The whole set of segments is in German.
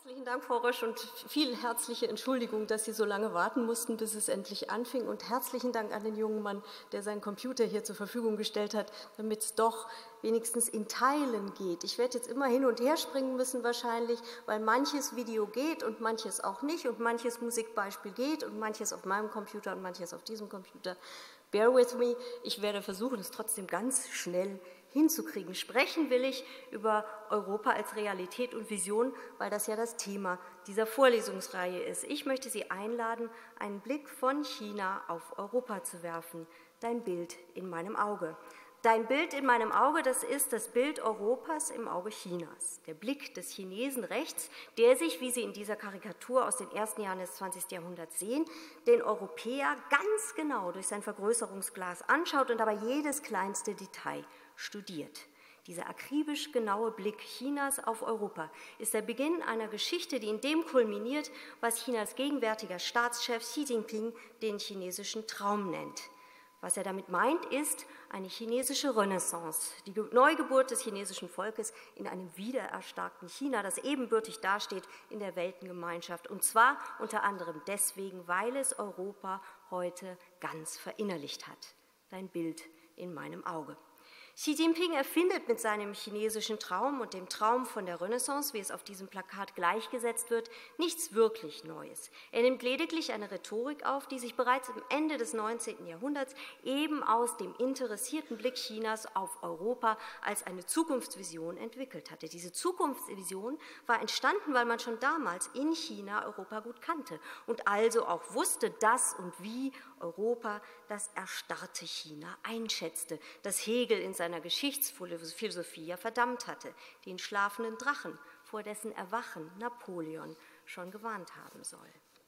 Herzlichen Dank, Frau Rösch, und vielen herzliche Entschuldigung, dass Sie so lange warten mussten, bis es endlich anfing. Und herzlichen Dank an den jungen Mann, der seinen Computer hier zur Verfügung gestellt hat, damit es doch wenigstens in Teilen geht. Ich werde jetzt immer hin und her springen müssen wahrscheinlich, weil manches Video geht und manches auch nicht und manches Musikbeispiel geht und manches auf meinem Computer und manches auf diesem Computer. Bear with me, ich werde versuchen, es trotzdem ganz schnell hinzukriegen. Sprechen will ich über Europa als Realität und Vision, weil das ja das Thema dieser Vorlesungsreihe ist. Ich möchte Sie einladen, einen Blick von China auf Europa zu werfen. Dein Bild in meinem Auge. Dein Bild in meinem Auge, das ist das Bild Europas im Auge Chinas. Der Blick des Chinesen rechts, der sich, wie Sie in dieser Karikatur aus den ersten Jahren des 20. Jahrhunderts sehen, den Europäer ganz genau durch sein Vergrößerungsglas anschaut und dabei jedes kleinste Detail studiert. Dieser akribisch genaue Blick Chinas auf Europa ist der Beginn einer Geschichte, die in dem kulminiert, was Chinas gegenwärtiger Staatschef Xi Jinping den chinesischen Traum nennt. Was er damit meint, ist eine chinesische Renaissance, die Neugeburt des chinesischen Volkes in einem wiedererstarkten China, das ebenbürtig dasteht in der Weltengemeinschaft, und zwar unter anderem deswegen, weil es Europa heute ganz verinnerlicht hat. Dein Bild in meinem Auge. Xi Jinping erfindet mit seinem chinesischen Traum und dem Traum von der Renaissance, wie es auf diesem Plakat gleichgesetzt wird, nichts wirklich Neues. Er nimmt lediglich eine Rhetorik auf, die sich bereits am Ende des 19. Jahrhunderts eben aus dem interessierten Blick Chinas auf Europa als eine Zukunftsvision entwickelt hatte. Diese Zukunftsvision war entstanden, weil man schon damals in China Europa gut kannte und also auch wusste, dass und wie Europa das erstarrte China einschätzte, das Hegel in seiner Geschichtsphilosophie ja verdammt hatte, den schlafenden Drachen, vor dessen Erwachen Napoleon schon gewarnt haben soll.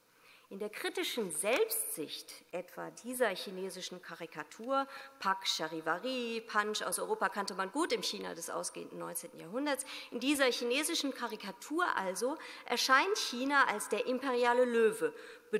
In der kritischen Selbstsicht etwa dieser chinesischen Karikatur, Pak, Charivari, Punch aus Europa kannte man gut im China des ausgehenden 19. Jahrhunderts, in dieser chinesischen Karikatur also erscheint China als der imperiale Löwe,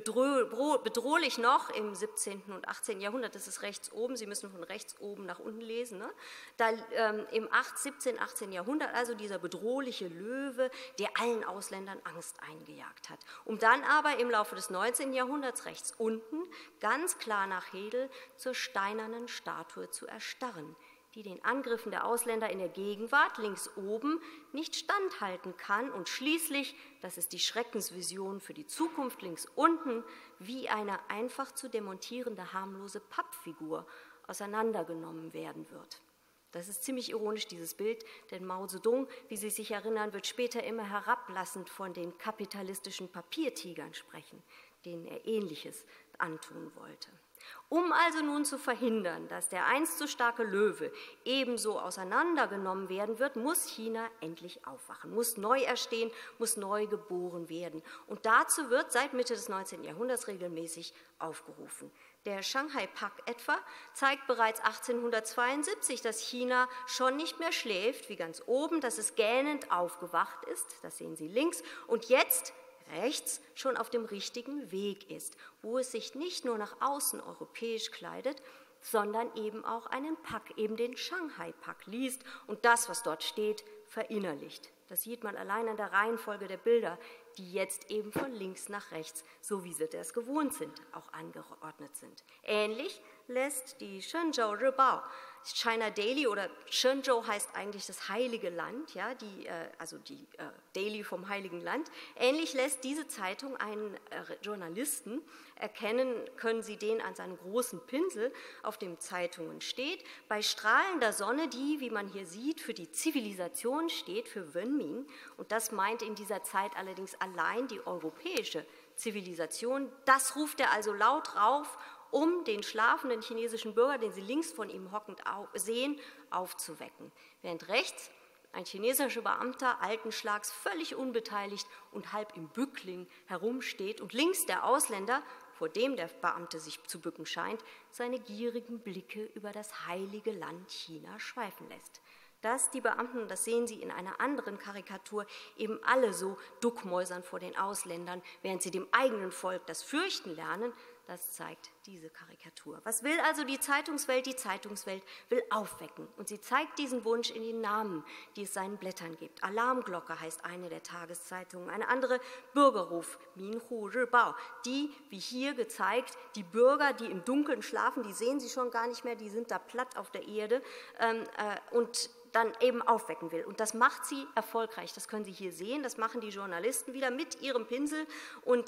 bedrohlich noch im 17. und 18. Jahrhundert, das ist rechts oben, Sie müssen von rechts oben nach unten lesen, ne? Da, im 17., 18. Jahrhundert also dieser bedrohliche Löwe, der allen Ausländern Angst eingejagt hat, um dann aber im Laufe des 19. Jahrhunderts rechts unten, ganz klar nach Hegel, zur steinernen Statue zu erstarren, die den Angriffen der Ausländer in der Gegenwart links oben nicht standhalten kann und schließlich, das ist die Schreckensvision für die Zukunft links unten, wie eine einfach zu demontierende harmlose Pappfigur auseinandergenommen werden wird. Das ist ziemlich ironisch, dieses Bild, denn Mao Zedong, wie Sie sich erinnern, wird später immer herablassend von den kapitalistischen Papiertigern sprechen, denen er Ähnliches antun wollte. Um also nun zu verhindern, dass der einst so starke Löwe ebenso auseinandergenommen werden wird, muss China endlich aufwachen, muss neu erstehen, muss neu geboren werden. Und dazu wird seit Mitte des 19. Jahrhunderts regelmäßig aufgerufen. Der Shanghai-Pakt etwa zeigt bereits 1872, dass China schon nicht mehr schläft, wie ganz oben, dass es gähnend aufgewacht ist, das sehen Sie links, und jetzt rechts schon auf dem richtigen Weg ist, wo es sich nicht nur nach außen europäisch kleidet, sondern eben auch einen Pakt, eben den Shanghai-Pakt liest und das, was dort steht, verinnerlicht. Das sieht man allein an der Reihenfolge der Bilder, die jetzt eben von links nach rechts, so wie sie das gewohnt sind, auch angeordnet sind. Ähnlich lässt die Shenzhou Ribao, China Daily, oder Shenzhou heißt eigentlich das heilige Land, ja, also die Daily vom heiligen Land. Ähnlich lässt diese Zeitung einen Journalisten erkennen, können Sie den an seinem großen Pinsel auf den Zeitungen steht, bei strahlender Sonne, die, wie man hier sieht, für die Zivilisation steht, für Wenming, und das meint in dieser Zeit allerdings allein die europäische Zivilisation. Das ruft er also laut rauf, um den schlafenden chinesischen Bürger, den Sie links von ihm hockend sehen, aufzuwecken. Während rechts ein chinesischer Beamter alten Schlags völlig unbeteiligt und halb im Bückling herumsteht und links der Ausländer, vor dem der Beamte sich zu bücken scheint, seine gierigen Blicke über das heilige Land China schweifen lässt. Dass die Beamten, das sehen Sie in einer anderen Karikatur, eben alle so duckmäusern vor den Ausländern, während sie dem eigenen Volk das Fürchten lernen, Das zeigt diese Karikatur. Was will also die Zeitungswelt? Die Zeitungswelt will aufwecken. Und sie zeigt diesen Wunsch in den Namen, die es seinen Blättern gibt. Alarmglocke heißt eine der Tageszeitungen, eine andere Bürgerruf, Minhu Ribao. Die, wie hier gezeigt, die Bürger, die im Dunkeln schlafen, die sehen sie schon gar nicht mehr, die sind da platt auf der Erde und dann eben aufwecken will. Und das macht sie erfolgreich. Das können Sie hier sehen, das machen die Journalisten wieder mit ihrem Pinsel und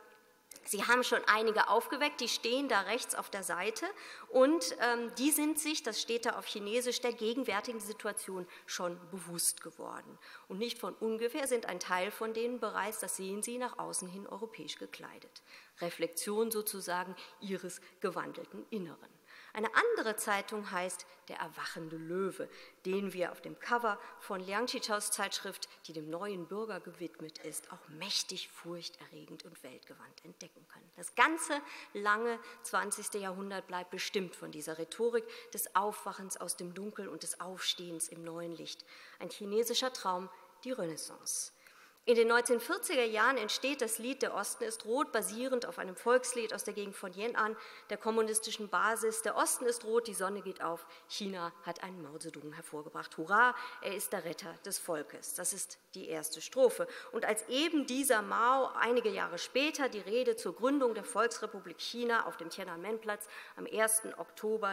Sie haben schon einige aufgeweckt, die stehen da rechts auf der Seite und die sind sich, das steht da auf Chinesisch, der gegenwärtigen Situation schon bewusst geworden. Und nicht von ungefähr sind ein Teil von denen bereits, das sehen Sie, nach außen hin europäisch gekleidet. Reflexion sozusagen ihres gewandelten Inneren. Eine andere Zeitung heißt Der erwachende Löwe, den wir auf dem Cover von Liang Qichaos Zeitschrift, die dem neuen Bürger gewidmet ist, auch mächtig furchterregend und weltgewandt entdecken können. Das ganze lange 20. Jahrhundert bleibt bestimmt von dieser Rhetorik des Aufwachens aus dem Dunkel und des Aufstehens im neuen Licht. Ein chinesischer Traum, die Renaissance. In den 1940er Jahren entsteht das Lied Der Osten ist rot, basierend auf einem Volkslied aus der Gegend von Yan'an, der kommunistischen Basis. Der Osten ist rot, die Sonne geht auf, China hat einen Mao Zedong hervorgebracht. Hurra, er ist der Retter des Volkes. Das ist die erste Strophe. Und als eben dieser Mao einige Jahre später die Rede zur Gründung der Volksrepublik China auf dem Tiananmen-Platz am 1. Oktober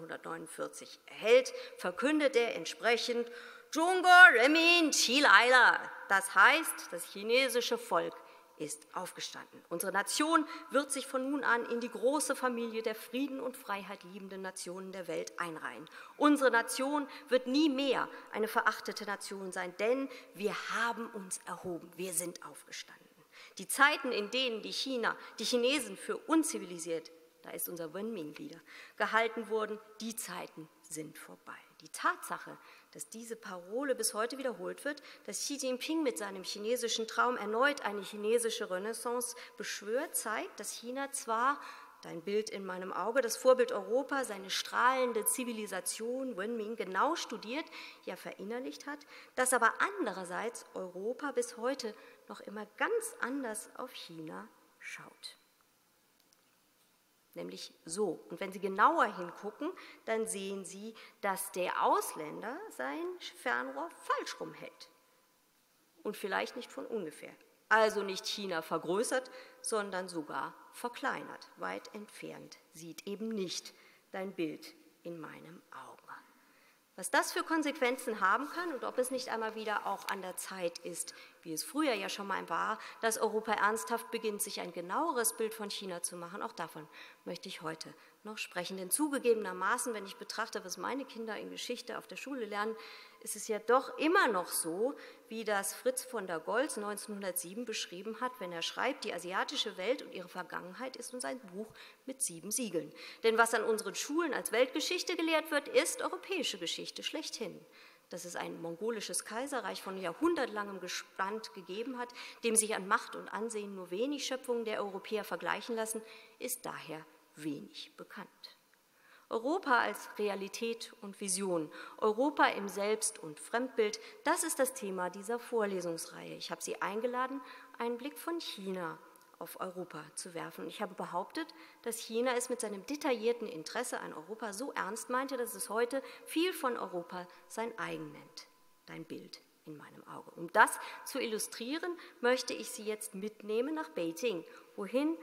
1949 erhält, verkündet er entsprechend: Zhongguo Renmin qi lai le. Das heißt, das chinesische Volk ist aufgestanden. Unsere Nation wird sich von nun an in die große Familie der Frieden und Freiheit liebenden Nationen der Welt einreihen. Unsere Nation wird nie mehr eine verachtete Nation sein, denn wir haben uns erhoben, wir sind aufgestanden. Die Zeiten, in denen die Chinesen für unzivilisiert, da ist unser Wenming wieder, gehalten wurden, die Zeiten sind vorbei. Die Tatsache, dass diese Parole bis heute wiederholt wird, dass Xi Jinping mit seinem chinesischen Traum erneut eine chinesische Renaissance beschwört, zeigt, dass China zwar, dein Bild in meinem Auge, das Vorbild Europa, seine strahlende Zivilisation Wenming genau studiert, ja verinnerlicht hat, dass aber andererseits Europa bis heute noch immer ganz anders auf China schaut. Nämlich so. Und wenn Sie genauer hingucken, dann sehen Sie, dass der Ausländer sein Fernrohr falsch rumhält. Und vielleicht nicht von ungefähr. Also nicht China vergrößert, sondern sogar verkleinert. Weit entfernt sieht eben nicht dein Bild in meinem Auge. Was das für Konsequenzen haben kann und ob es nicht einmal wieder auch an der Zeit ist, wie es früher ja schon mal war, dass Europa ernsthaft beginnt, sich ein genaueres Bild von China zu machen, auch davon möchte ich heute noch sprechen. Denn zugegebenermaßen, wenn ich betrachte, was meine Kinder in Geschichte auf der Schule lernen, ist es ja doch immer noch so, wie das Fritz von der Goltz 1907 beschrieben hat, wenn er schreibt, die asiatische Welt und ihre Vergangenheit ist uns ein Buch mit 7 Siegeln. Denn was an unseren Schulen als Weltgeschichte gelehrt wird, ist europäische Geschichte schlechthin. Dass es ein mongolisches Kaiserreich von jahrhundertlangem Bestand gegeben hat, dem sich an Macht und Ansehen nur wenig Schöpfungen der Europäer vergleichen lassen, ist daher wenig bekannt. Europa als Realität und Vision, Europa im Selbst- und Fremdbild, das ist das Thema dieser Vorlesungsreihe. Ich habe Sie eingeladen, einen Blick von China auf Europa zu werfen. Und ich habe behauptet, dass China es mit seinem detaillierten Interesse an Europa so ernst meinte, dass es heute viel von Europa sein eigen nennt. Dein Bild in meinem Auge. Um das zu illustrieren, möchte ich Sie jetzt mitnehmen nach Beijing, wohin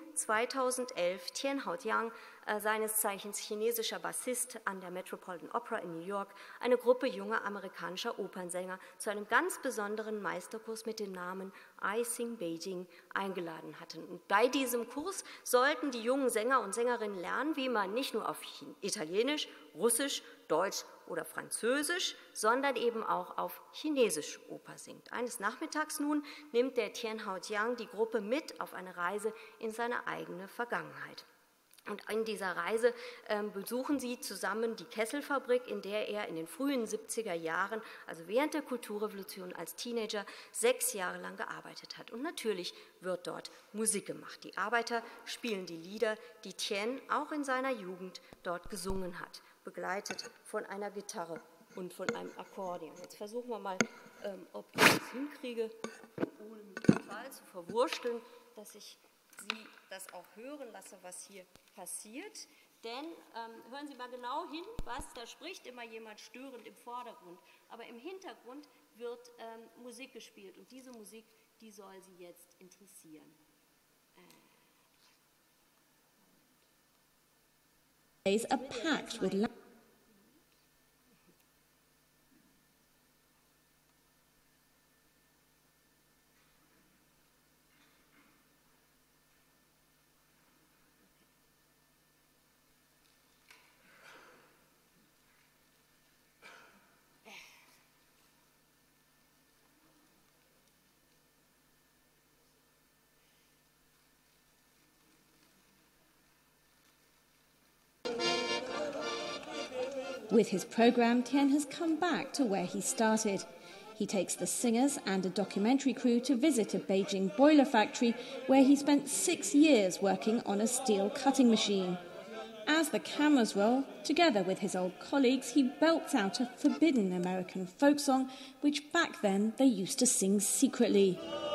2011 Tian Haojiang, seines Zeichens chinesischer Bassist an der Metropolitan Opera in New York, eine Gruppe junger amerikanischer Opernsänger zu einem ganz besonderen Meisterkurs mit dem Namen I Sing Beijing eingeladen hatten. Und bei diesem Kurs sollten die jungen Sänger und Sängerinnen lernen, wie man nicht nur auf Italienisch, Russisch, Deutsch oder Französisch, sondern eben auch auf Chinesisch Oper singt. Eines Nachmittags nun nimmt der Tian Haojiang die Gruppe mit auf eine Reise in seine eigene Vergangenheit. Und in dieser Reise besuchen sie zusammen die Kesselfabrik, in der er in den frühen 70er Jahren, also während der Kulturrevolution als Teenager, 6 Jahre lang gearbeitet hat. Und natürlich wird dort Musik gemacht. Die Arbeiter spielen die Lieder, die Tian auch in seiner Jugend dort gesungen hat, begleitet von einer Gitarre und von einem Akkordeon. Jetzt versuchen wir mal, ob ich das hinkriege, ohne mich total zu verwursteln, dass ich Sie das auch hören lasse, was hier passiert. Denn hören Sie mal genau hin, was da spricht, immer jemand störend im Vordergrund. Aber im Hintergrund wird Musik gespielt und diese Musik, die soll Sie jetzt interessieren. Are packed with With his programme, Tien has come back to where he started. He takes the singers and a documentary crew to visit a Beijing boiler factory where he spent 6 years working on a steel cutting machine. As the cameras roll, together with his old colleagues, he belts out a forbidden American folk song, which back then they used to sing secretly.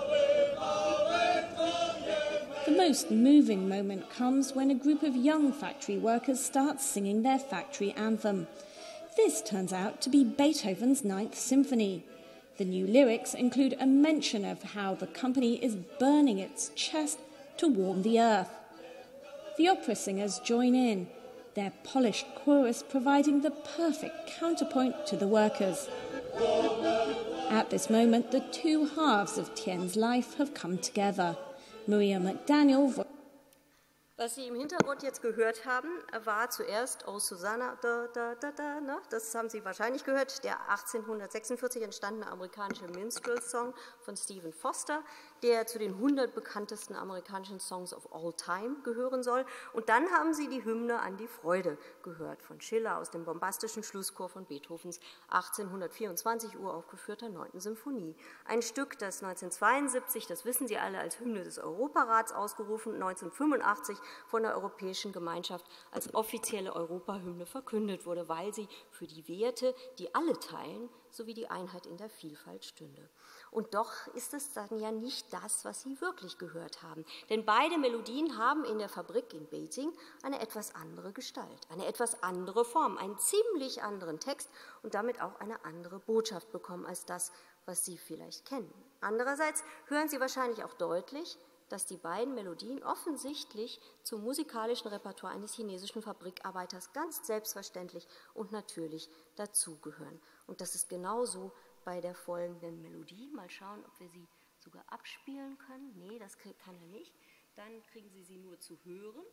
The most moving moment comes when a group of young factory workers start singing their factory anthem. This turns out to be Beethoven's Ninth Symphony. The new lyrics include a mention of how the company is burning its chest to warm the earth. The opera singers join in, their polished chorus providing the perfect counterpoint to the workers. At this moment, the two halves of Tien's life have come together. Maria McDaniel. Was Sie im Hintergrund jetzt gehört haben, war zuerst Oh Susanna, da, da, da, da, ne? Das haben Sie wahrscheinlich gehört, der 1846 entstandene amerikanische Minstrel-Song von Stephen Foster, der zu den 100 bekanntesten amerikanischen Songs of all time gehören soll. Und dann haben Sie die Hymne an die Freude gehört von Schiller aus dem bombastischen Schlusschor von Beethovens 1824 uraufgeführter 9. Symphonie. Ein Stück, das 1972, das wissen Sie alle, als Hymne des Europarats ausgerufen, 1985 von der Europäischen Gemeinschaft als offizielle Europahymne verkündet wurde, weil sie für die Werte, die alle teilen, sowie die Einheit in der Vielfalt stünde. Und doch ist es dann ja nicht das, was Sie wirklich gehört haben. Denn beide Melodien haben in der Fabrik in Beijing eine etwas andere Gestalt, eine etwas andere Form, einen ziemlich anderen Text und damit auch eine andere Botschaft bekommen als das, was Sie vielleicht kennen. Andererseits hören Sie wahrscheinlich auch deutlich, dass die beiden Melodien offensichtlich zum musikalischen Repertoire eines chinesischen Fabrikarbeiters ganz selbstverständlich und natürlich dazugehören. Und das ist genauso bei der folgenden Melodie. Mal schauen, ob wir sie sogar abspielen können. Nee, das kann er nicht. Dann kriegen Sie sie nur zu hören.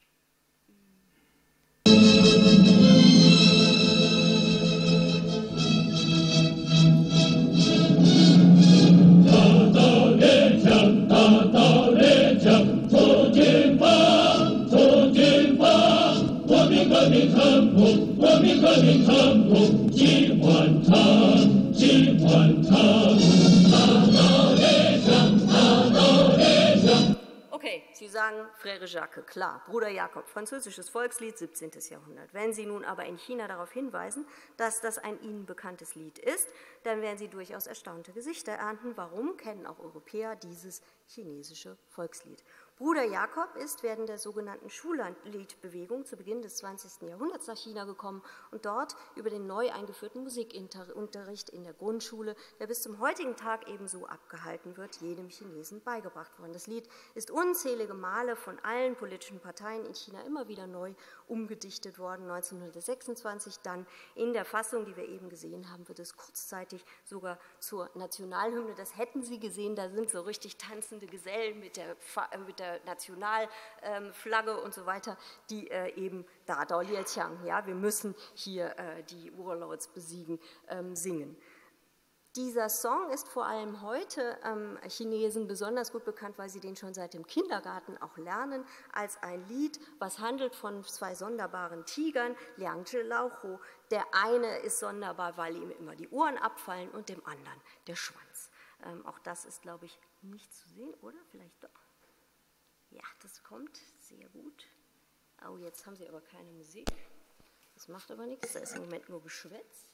Okay, Sie sagen Frère Jacques, klar, Bruder Jakob, französisches Volkslied, 17. Jahrhundert. Wenn Sie nun aber in China darauf hinweisen, dass das ein Ihnen bekanntes Lied ist, dann werden Sie durchaus erstaunte Gesichter ernten. Warum kennen auch Europäer dieses chinesische Volkslied? Bruder Jakob ist während der sogenannten Schulliedbewegung zu Beginn des 20. Jahrhunderts nach China gekommen und dort über den neu eingeführten Musikunterricht in der Grundschule, der bis zum heutigen Tag ebenso abgehalten wird, jedem Chinesen beigebracht worden. Das Lied ist unzählige Male von allen politischen Parteien in China immer wieder neu umgedichtet worden. 1926 dann in der Fassung, die wir eben gesehen haben, wird es kurzzeitig sogar zur Nationalhymne. Das hätten Sie gesehen, da sind so richtig tanzende Gesellen mit der Nationalflagge und so weiter, die eben da, Dao Lietiang, ja, wir müssen hier die Warlords besiegen, singen. Dieser Song ist vor allem heute Chinesen besonders gut bekannt, weil sie den schon seit dem Kindergarten auch lernen, als ein Lied, was handelt von zwei sonderbaren Tigern, Liang Zhi Lao Hu. Der eine ist sonderbar, weil ihm immer die Ohren abfallen und dem anderen der Schwanz. Auch das ist, glaube ich, nicht zu sehen, oder? Vielleicht doch. Ja, das kommt sehr gut. Oh, jetzt haben Sie aber keine Musik. Das macht aber nichts, da ist im Moment nur Geschwätz.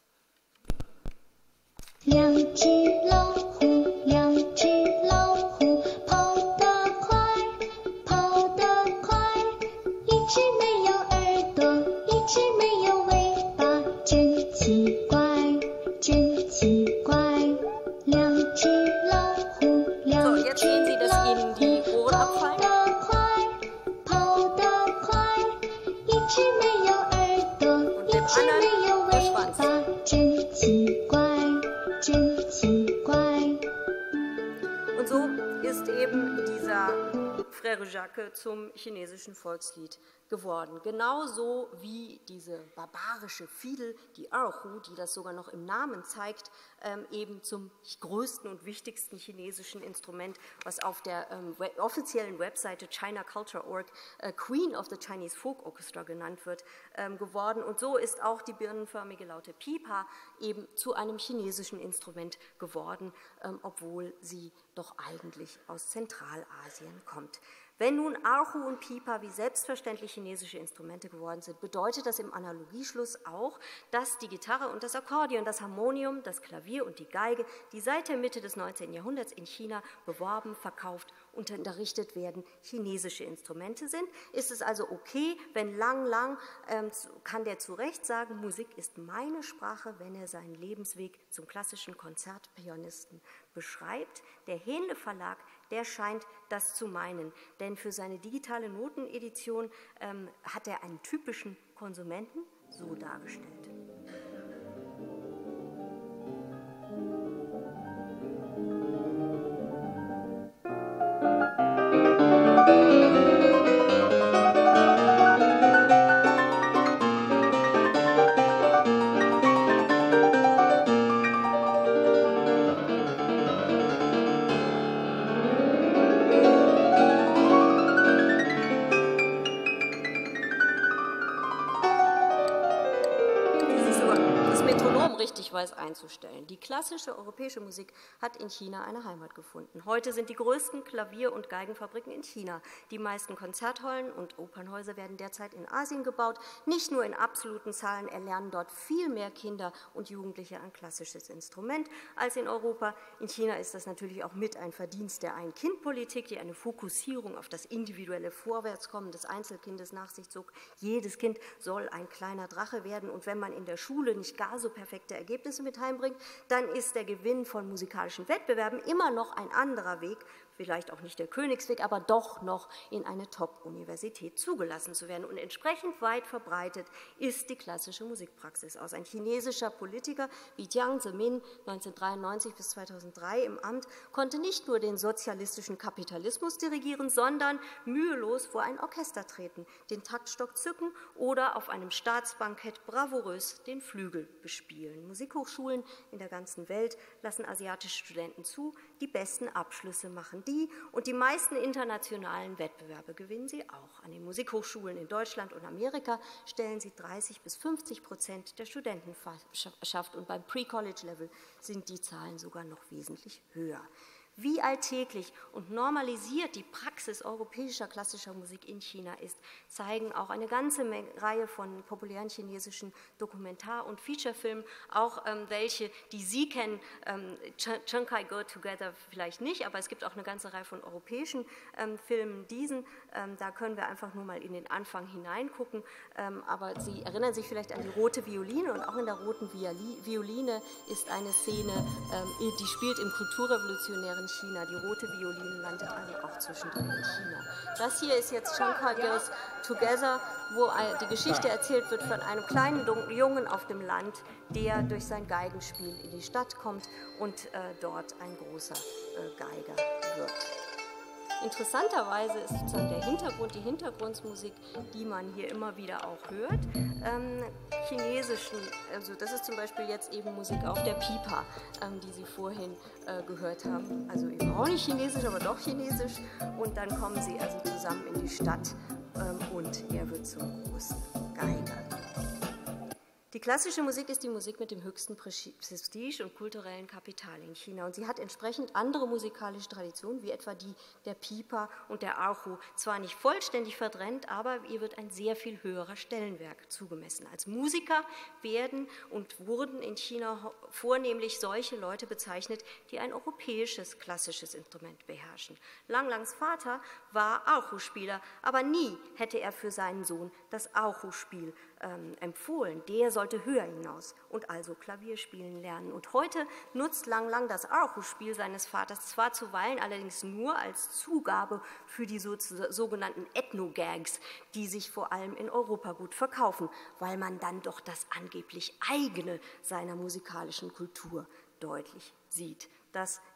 两只老虎，两只老虎，跑得快，跑 Jacques zum chinesischen Volkslied geworden. Genauso wie diese barbarische Fiedel, die Erhu, die das sogar noch im Namen zeigt, eben zum größten und wichtigsten chinesischen Instrument, was auf der offiziellen Webseite chinaculture.org Queen of the Chinese Folk Orchestra genannt wird, geworden. Und so ist auch die birnenförmige Laute Pipa eben zu einem chinesischen Instrument geworden, obwohl sie doch eigentlich aus Zentralasien kommt. Wenn nun Erhu und Pipa wie selbstverständlich chinesische Instrumente geworden sind, bedeutet das im Analogieschluss auch, dass die Gitarre und das Akkordeon, das Harmonium, das Klavier und die Geige, die seit der Mitte des 19. Jahrhunderts in China beworben, verkauft und unterrichtet werden, chinesische Instrumente sind. Ist es also okay, wenn Lang kann der zu Recht sagen, Musik ist meine Sprache, wenn er seinen Lebensweg zum klassischen Konzertpianisten beschreibt. Der Henle Verlag, der scheint das zu meinen, denn für seine digitale Notenedition hat er einen typischen Konsumenten so dargestellt. Weiß einzustellen. Die klassische europäische Musik hat in China eine Heimat gefunden. Heute sind die größten Klavier- und Geigenfabriken in China. Die meisten Konzerthallen und Opernhäuser werden derzeit in Asien gebaut. Nicht nur in absoluten Zahlen erlernen dort viel mehr Kinder und Jugendliche ein klassisches Instrument als in Europa. In China ist das natürlich auch mit ein Verdienst der Ein-Kind-Politik, die eine Fokussierung auf das individuelle Vorwärtskommen des Einzelkindes nach sich zog. Jedes Kind soll ein kleiner Drache werden und wenn man in der Schule nicht gar so perfekte Ergebnisse mit heimbringt, dann ist der Gewinn von musikalischen Wettbewerben immer noch ein anderer Weg, vielleicht auch nicht der Königsweg, aber doch noch in eine Top-Universität zugelassen zu werden. Und entsprechend weit verbreitet ist die klassische Musikpraxis aus. Ein chinesischer Politiker wie Jiang Zemin 1993 bis 2003 im Amt konnte nicht nur den sozialistischen Kapitalismus dirigieren, sondern mühelos vor ein Orchester treten, den Taktstock zücken oder auf einem Staatsbankett bravourös den Flügel bespielen. Musikhochschulen in der ganzen Welt lassen asiatische Studenten zu, die besten Abschlüsse machen die und die meisten internationalen Wettbewerbe gewinnen sie auch. An den Musikhochschulen in Deutschland und Amerika stellen sie 30-50% der Studentenschaft und beim Pre-College-Level sind die Zahlen sogar noch wesentlich höher. Wie alltäglich und normalisiert die Praxis europäischer klassischer Musik in China ist, zeigen auch eine ganze Reihe von populären chinesischen Dokumentar- und Featurefilmen, auch welche, die Sie kennen, Chiang Kai Go Together vielleicht nicht, aber es gibt auch eine ganze Reihe von europäischen Filmen, da können wir einfach nur mal in den Anfang hineingucken, aber Sie erinnern sich vielleicht an die rote Violine und auch in der roten Violine ist eine Szene, die spielt im kulturrevolutionären China. Die rote Violine landet also auch zwischendrin in China. Das hier ist jetzt Chiang Kai Goes Together, wo die Geschichte erzählt wird von einem kleinen Jungen auf dem Land, der durch sein Geigenspiel in die Stadt kommt und dort ein großer Geiger wird. Interessanterweise ist sozusagen der Hintergrund, die Hintergrundmusik, die man hier immer wieder auch hört, chinesischen, also das ist zum Beispiel jetzt eben Musik auf der Pipa, die Sie vorhin gehört haben, also eben auch nicht chinesisch, aber doch chinesisch und dann kommen sie also zusammen in die Stadt und er wird zum großen Geiger. Die klassische Musik ist die Musik mit dem höchsten Prestige und kulturellen Kapital in China und sie hat entsprechend andere musikalische Traditionen, wie etwa die der Pipa und der Erhu, zwar nicht vollständig verdrängt, aber ihr wird ein sehr viel höherer Stellenwert zugemessen. Als Musiker werden und wurden in China vornehmlich solche Leute bezeichnet, die ein europäisches klassisches Instrument beherrschen. Lang-Langs Vater war Erhu-Spieler, aber nie hätte er für seinen Sohn das Erhu-Spiel empfohlen. Der sollte höher hinaus und also Klavier spielen lernen. Und heute nutzt Lang das Erhu-Spiel seines Vaters zwar zuweilen allerdings nur als Zugabe für die sogenannten Ethno-Gags, die sich vor allem in Europa gut verkaufen, weil man dann doch das angeblich eigene seiner musikalischen Kultur deutlich sieht. Das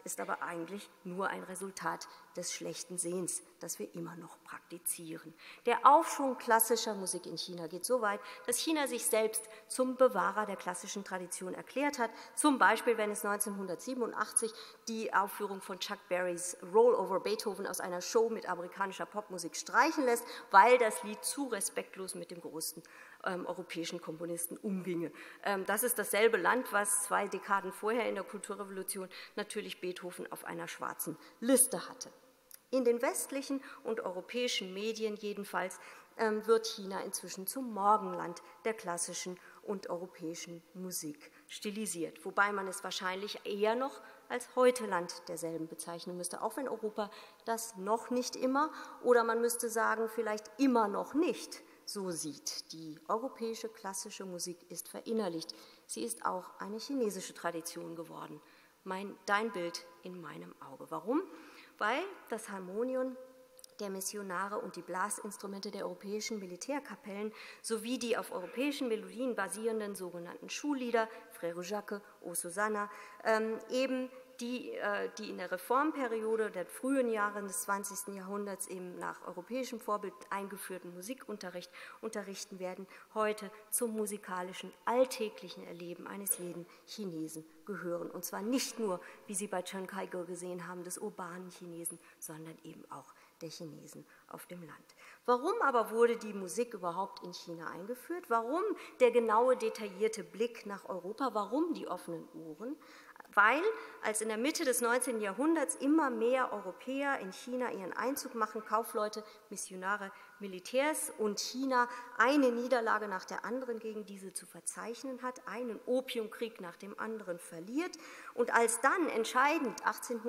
ist aber eigentlich nur ein Resultat des schlechten Sehens, das wir immer noch praktizieren. Der Aufschwung klassischer Musik in China geht so weit, dass China sich selbst zum Bewahrer der klassischen Tradition erklärt hat, zum Beispiel, wenn es 1987 die Aufführung von Chuck Berrys Roll over Beethoven aus einer Show mit amerikanischer Popmusik streichen lässt, weil das Lied zu respektlos mit dem größten europäischen Komponisten umginge. Das ist dasselbe Land, was 2 Dekaden vorher in der Kulturrevolution natürlich Beethoven auf einer schwarzen Liste hatte. In den westlichen und europäischen Medien jedenfalls wird China inzwischen zum Morgenland der klassischen und europäischen Musik stilisiert, wobei man es wahrscheinlich eher noch als Heute-Land derselben bezeichnen müsste, auch wenn Europa das noch nicht immer oder man müsste sagen, vielleicht immer noch nicht so sieht. Die europäische klassische Musik ist verinnerlicht. Sie ist auch eine chinesische Tradition geworden. Dein Bild in meinem Auge. Warum? Weil das Harmonium der Missionare und die Blasinstrumente der europäischen Militärkapellen sowie die auf europäischen Melodien basierenden sogenannten Schullieder, Frère Jacques, O Susanna, eben die in der Reformperiode der frühen Jahre des 20. Jahrhunderts eben nach europäischem Vorbild eingeführten Musikunterricht unterrichten werden, heute zum musikalischen, alltäglichen Erleben eines jeden Chinesen gehören. Und zwar nicht nur, wie Sie bei Chen Kai-ge gesehen haben, des urbanen Chinesen, sondern eben auch der Chinesen auf dem Land. Warum aber wurde die Musik überhaupt in China eingeführt? Warum der genaue, detaillierte Blick nach Europa? Warum die offenen Ohren? Weil, als in der Mitte des 19. Jahrhunderts immer mehr Europäer in China ihren Einzug machen, Kaufleute, Missionare, Militärs und China eine Niederlage nach der anderen gegen diese zu verzeichnen hat, einen Opiumkrieg nach dem anderen verliert und als dann entscheidend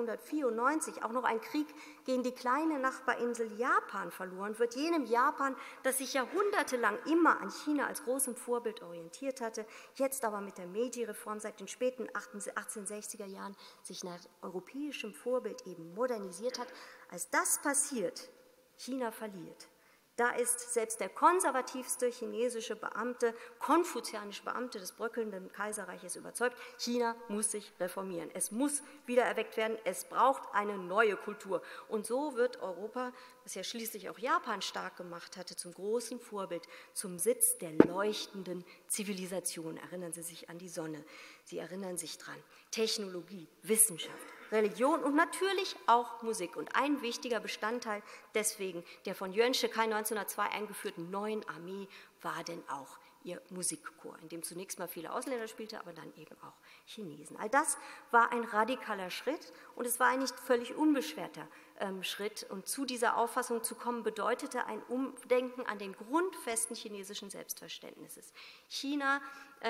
1894 auch noch ein Krieg gegen die kleine Nachbarinsel Japan verloren wird, jenem Japan, das sich jahrhundertelang immer an China als großem Vorbild orientiert hatte, jetzt aber mit der Meiji-Reform seit den späten 1860er Jahren sich nach europäischem Vorbild eben modernisiert hat. Als das passiert, China verliert, da ist selbst der konservativste chinesische Beamte, konfuzianische Beamte des bröckelnden Kaiserreiches überzeugt, China muss sich reformieren. Es muss wiedererweckt werden, es braucht eine neue Kultur. Und so wird Europa, das ja schließlich auch Japan stark gemacht hatte, zum großen Vorbild, zum Sitz der leuchtenden Zivilisation. Erinnern Sie sich an die Sonne, Sie erinnern sich dran. Technologie, Wissenschaft, Religion und natürlich auch Musik. Und ein wichtiger Bestandteil deswegen der von Yuan Shikai 1902 eingeführten neuen Armee war denn auch ihr Musikchor, in dem zunächst mal viele Ausländer spielten, aber dann eben auch Chinesen. All das war ein radikaler Schritt und es war ein nicht völlig unbeschwerter Schritt. Und zu dieser Auffassung zu kommen, bedeutete ein Umdenken an den Grundfesten chinesischen Selbstverständnisses. China,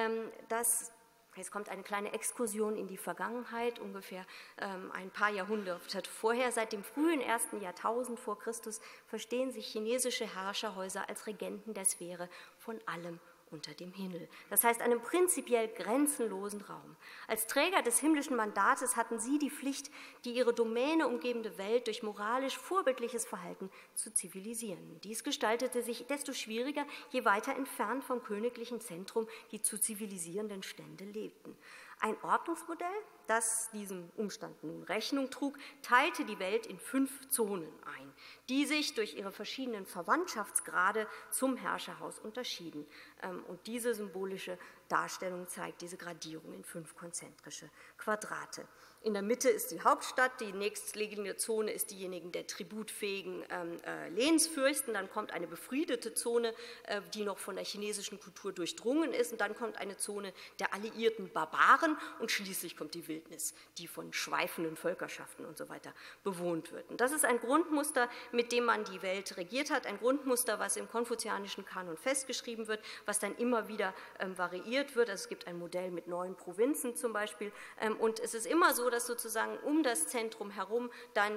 jetzt kommt eine kleine Exkursion in die Vergangenheit, ungefähr ein paar Jahrhunderte vorher. Seit dem frühen 1. Jahrtausend vor Christus verstehen sich chinesische Herrscherhäuser als Regenten der Sphäre von allem unter dem Himmel. Das heißt, einem prinzipiell grenzenlosen Raum. Als Träger des himmlischen Mandates hatten sie die Pflicht, die ihre Domäne umgebende Welt durch moralisch vorbildliches Verhalten zu zivilisieren. Dies gestaltete sich desto schwieriger, je weiter entfernt vom königlichen Zentrum die zu zivilisierenden Stände lebten. Ein Ordnungsmodell, das diesem Umstand nun Rechnung trug, teilte die Welt in 5 Zonen ein, die sich durch ihre verschiedenen Verwandtschaftsgrade zum Herrscherhaus unterschieden. Und diese symbolische Darstellung zeigt diese Gradierung in 5 konzentrische Quadrate. In der Mitte ist die Hauptstadt, die nächstliegende Zone ist diejenige der tributfähigen Lehnsfürsten, dann kommt eine befriedete Zone, die noch von der chinesischen Kultur durchdrungen ist, und dann kommt eine Zone der alliierten Barbaren und schließlich kommt die Wildnis, die von schweifenden Völkerschaften und so weiter bewohnt wird. Und das ist ein Grundmuster, mit dem man die Welt regiert hat, ein Grundmuster, was im konfuzianischen Kanon festgeschrieben wird, was dann immer wieder variiert wird. Also es gibt ein Modell mit 9 Provinzen zum Beispiel, und es ist immer so, dass sozusagen um das Zentrum herum dann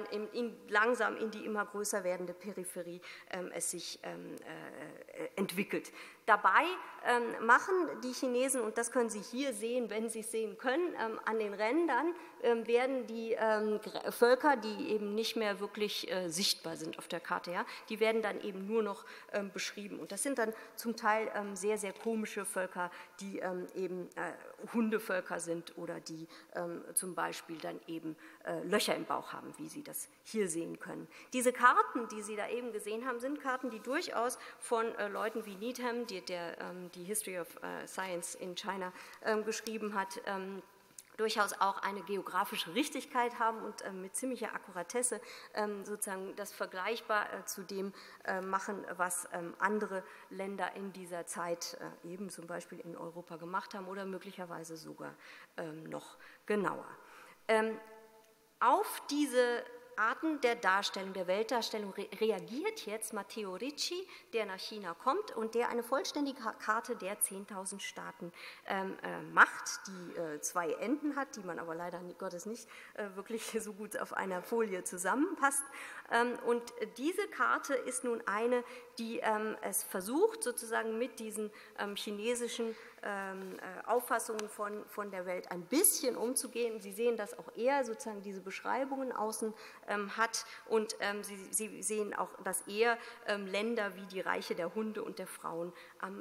langsam in die immer größer werdende Peripherie es sich entwickelt. Dabei machen die Chinesen, und das können Sie hier sehen, wenn Sie es sehen können, an den Rändern werden die Völker, die eben nicht mehr wirklich sichtbar sind auf der Karte, ja, die werden dann eben nur noch beschrieben. Und das sind dann zum Teil sehr, sehr komische Völker, die eben Hundevölker sind oder die zum Beispiel dann eben Löcher im Bauch haben, wie Sie das hier sehen können. Diese Karten, die Sie da eben gesehen haben, sind Karten, die durchaus von Leuten wie Needham, der die History of Science in China geschrieben hat, durchaus auch eine geografische Richtigkeit haben und mit ziemlicher Akkuratesse sozusagen das vergleichbar zu dem machen, was andere Länder in dieser Zeit eben zum Beispiel in Europa gemacht haben oder möglicherweise sogar noch genauer. Auf diese Arten der Darstellung, der Weltdarstellung reagiert jetzt Matteo Ricci, der nach China kommt und der eine vollständige Karte der 10.000 Staaten macht, die 2 Enden hat, die man aber leider Gottes nicht wirklich so gut auf einer Folie zusammenpasst. Und diese Karte ist nun eine, die es versucht, sozusagen mit diesen chinesischen Auffassungen von der Welt ein bisschen umzugehen. Sie sehen, dass auch er sozusagen diese Beschreibungen außen hat und Sie sehen auch, dass er Länder wie die Reiche der Hunde und der Frauen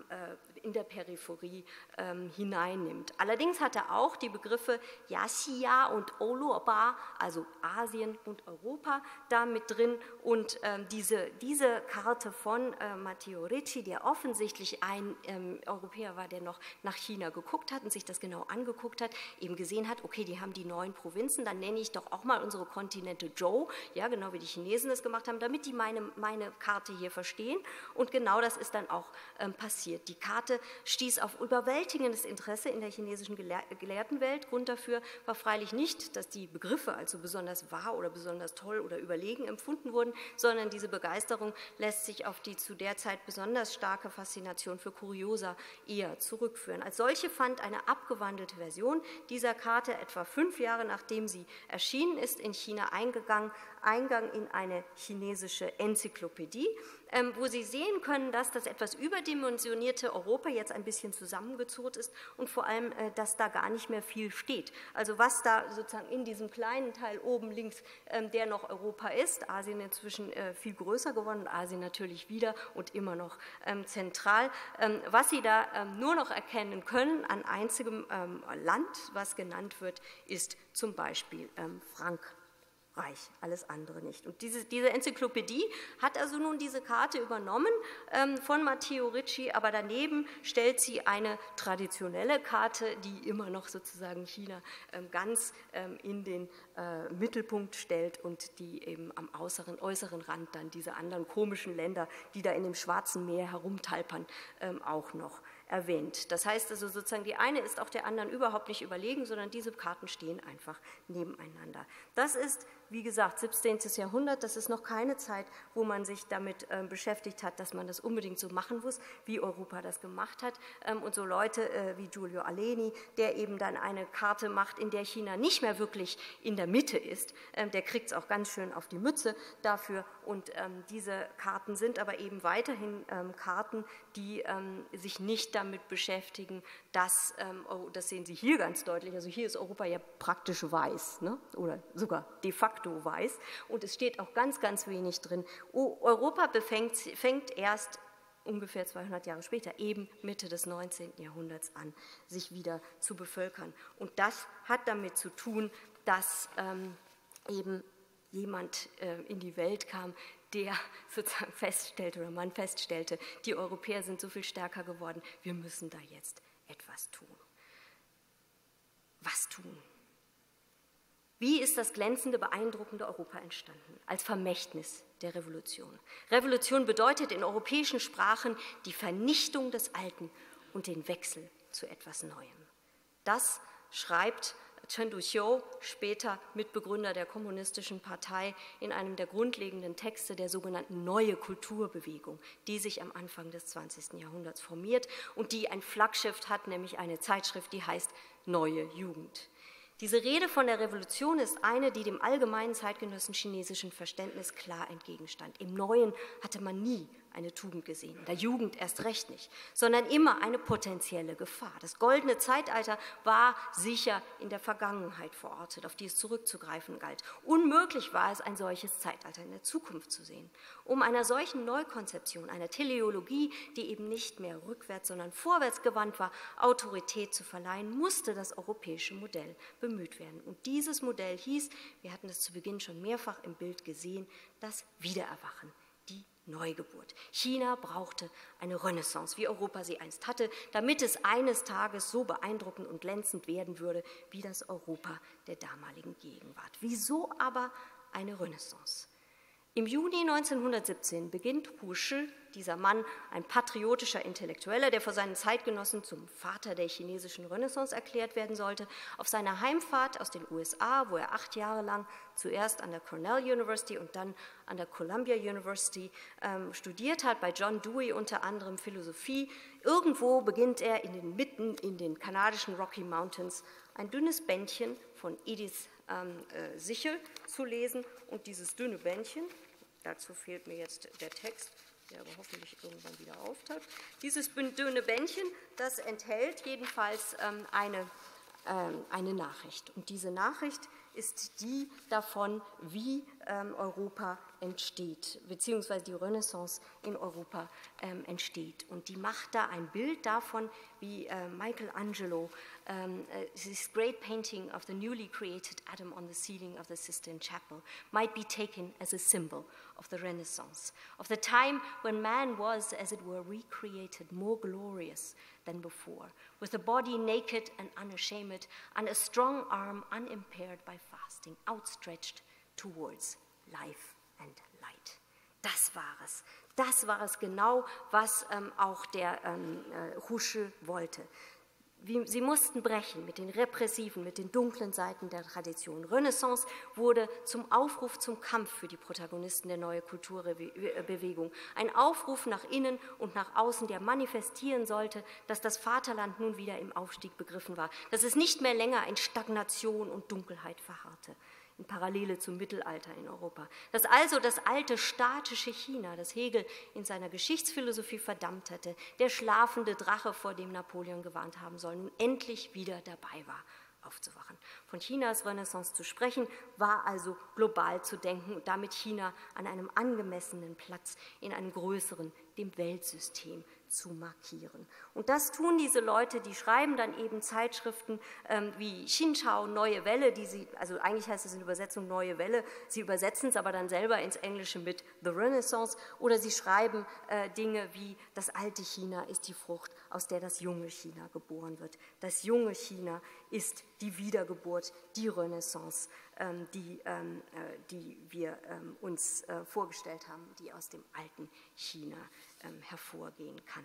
in der Peripherie hineinnimmt. Allerdings hat er auch die Begriffe Yaxia und Oluoba, also Asien und Europa, da mit drin und diese Karte von Matteo Ricci, der offensichtlich ein Europäer war, der noch nach China geguckt hat und sich das genau angeguckt hat, eben gesehen hat, okay, die haben die 9 Provinzen, dann nenne ich doch auch mal unsere Kontinente Zhou, ja, genau wie die Chinesen das gemacht haben, damit die meine Karte hier verstehen. Und genau das ist dann auch passiert. Die Karte stieß auf überwältigendes Interesse in der chinesischen Gelehrtenwelt. Grund dafür war freilich nicht, dass die Begriffe also besonders wahr oder besonders toll oder überlegen empfunden wurden, sondern diese Begeisterung lässt sich auf die zu der Zeit besonders starke Faszination für Kuriosa eher zurückführen. Als solche fand eine abgewandelte Version dieser Karte etwa 5 Jahre nachdem sie erschienen ist, in China Eingang in eine chinesische Enzyklopädie, wo Sie sehen können, dass das etwas überdimensionierte Europa jetzt ein bisschen zusammengezurrt ist und vor allem, dass da gar nicht mehr viel steht. Also was da sozusagen in diesem kleinen Teil oben links, der noch Europa ist, Asien inzwischen viel größer geworden, Asien natürlich wieder und immer noch zentral, was Sie da nur noch erkennen können an einzigem Land, was genannt wird, ist zum Beispiel Frankreich. Alles andere nicht. Und diese Enzyklopädie hat also nun diese Karte übernommen von Matteo Ricci, aber daneben stellt sie eine traditionelle Karte, die immer noch sozusagen China ganz in den Mittelpunkt stellt und die eben am äußeren Rand dann diese anderen komischen Länder, die da in dem Schwarzen Meer herumtalpern, auch noch erwähnt. Das heißt also sozusagen, die eine ist auch der anderen überhaupt nicht überlegen, sondern diese Karten stehen einfach nebeneinander. Das ist, wie gesagt, 17. Jahrhundert, das ist noch keine Zeit, wo man sich damit beschäftigt hat, dass man das unbedingt so machen muss, wie Europa das gemacht hat. Und so Leute wie Giulio Aleni, der eben dann eine Karte macht, in der China nicht mehr wirklich in der Mitte ist, der kriegt es auch ganz schön auf die Mütze dafür. Und diese Karten sind aber eben weiterhin Karten, die sich nicht damit beschäftigen, dass, das sehen Sie hier ganz deutlich, also hier ist Europa ja praktisch weiß, ne? Oder sogar de facto weiß und es steht auch ganz, ganz wenig drin. Europa fängt erst ungefähr 200 Jahre später, eben Mitte des 19. Jahrhunderts an, sich wieder zu bevölkern. Und das hat damit zu tun, dass eben jemand in die Welt kam, der sozusagen feststellte oder man feststellte, die Europäer sind so viel stärker geworden, wir müssen da jetzt etwas tun. Was tun? Wie ist das glänzende, beeindruckende Europa entstanden? Als Vermächtnis der Revolution. Revolution bedeutet in europäischen Sprachen die Vernichtung des Alten und den Wechsel zu etwas Neuem. Das schreibt Chen Duxiu, später Mitbegründer der Kommunistischen Partei, in einem der grundlegenden Texte der sogenannten Neue Kulturbewegung, die sich am Anfang des 20. Jahrhunderts formiert und die ein Flaggschiff hat, nämlich eine Zeitschrift, die heißt Neue Jugend. Diese Rede von der Revolution ist eine, die dem allgemeinen zeitgenössischen chinesischen Verständnis klar entgegenstand. Im Neuen hatte man nie eine Tugend gesehen, in der Jugend erst recht nicht, sondern immer eine potenzielle Gefahr. Das goldene Zeitalter war sicher in der Vergangenheit verortet, auf die es zurückzugreifen galt. Unmöglich war es, ein solches Zeitalter in der Zukunft zu sehen. Um einer solchen Neukonzeption, einer Teleologie, die eben nicht mehr rückwärts, sondern vorwärts gewandt war, Autorität zu verleihen, musste das europäische Modell bemüht werden. Und dieses Modell hieß, wir hatten es zu Beginn schon mehrfach im Bild gesehen, das Wiedererwachen, die Neugeburt. China brauchte eine Renaissance, wie Europa sie einst hatte, damit es eines Tages so beeindruckend und glänzend werden würde, wie das Europa der damaligen Gegenwart. Wieso aber eine Renaissance? Im Juni 1917 beginnt Hu Shi, dieser Mann, ein patriotischer Intellektueller, der vor seinen Zeitgenossen zum Vater der chinesischen Renaissance erklärt werden sollte, auf seiner Heimfahrt aus den USA, wo er 8 Jahre lang zuerst an der Cornell University und dann an der Columbia University studiert hat, bei John Dewey unter anderem Philosophie. Irgendwo beginnt er mitten in den kanadischen Rocky Mountains ein dünnes Bändchen von Edith Sichel zu lesen, und dieses dünne Bändchen, dazu fehlt mir jetzt der Text, der aber hoffentlich irgendwann wieder auftaucht. Dieses dünne Bändchen, das enthält jedenfalls eine Nachricht. Und diese Nachricht ist die davon, wie Europa entsteht, beziehungsweise die Renaissance in Europa entsteht. Und die macht da ein Bild davon, wie Michelangelo this great painting of the newly created Adam on the ceiling of the Sistine Chapel might be taken as a symbol of the Renaissance, of the time when man was, as it were, recreated, more glorious than before, with a body naked and unashamed, and a strong arm unimpaired by fasting, outstretched towards life and light. Das war es genau, was auch der Hu Shi wollte. Sie mussten brechen mit den repressiven, mit den dunklen Seiten der Tradition. Renaissance wurde zum Aufruf zum Kampf für die Protagonisten der neuen Kulturbewegung. Ein Aufruf nach innen und nach außen, der manifestieren sollte, dass das Vaterland nun wieder im Aufstieg begriffen war, dass es nicht mehr länger in Stagnation und Dunkelheit verharrte, in Parallele zum Mittelalter in Europa. Dass also das alte statische China, das Hegel in seiner Geschichtsphilosophie verdammt hatte, der schlafende Drache, vor dem Napoleon gewarnt haben soll, nun endlich wieder dabei war, aufzuwachen. Von Chinas Renaissance zu sprechen, war also global zu denken und damit China an einem angemessenen Platz in einem größeren, dem Weltsystem zu markieren. Und das tun diese Leute, die schreiben dann eben Zeitschriften wie Xinchao, Neue Welle, also eigentlich heißt es in Übersetzung Neue Welle, sie übersetzen es aber dann selber ins Englische mit The Renaissance, oder sie schreiben Dinge wie das alte China ist die Frucht, aus der das junge China geboren wird. Das junge China ist die Wiedergeburt, die Renaissance, die wir uns vorgestellt haben, die aus dem alten China hervorgehen kann.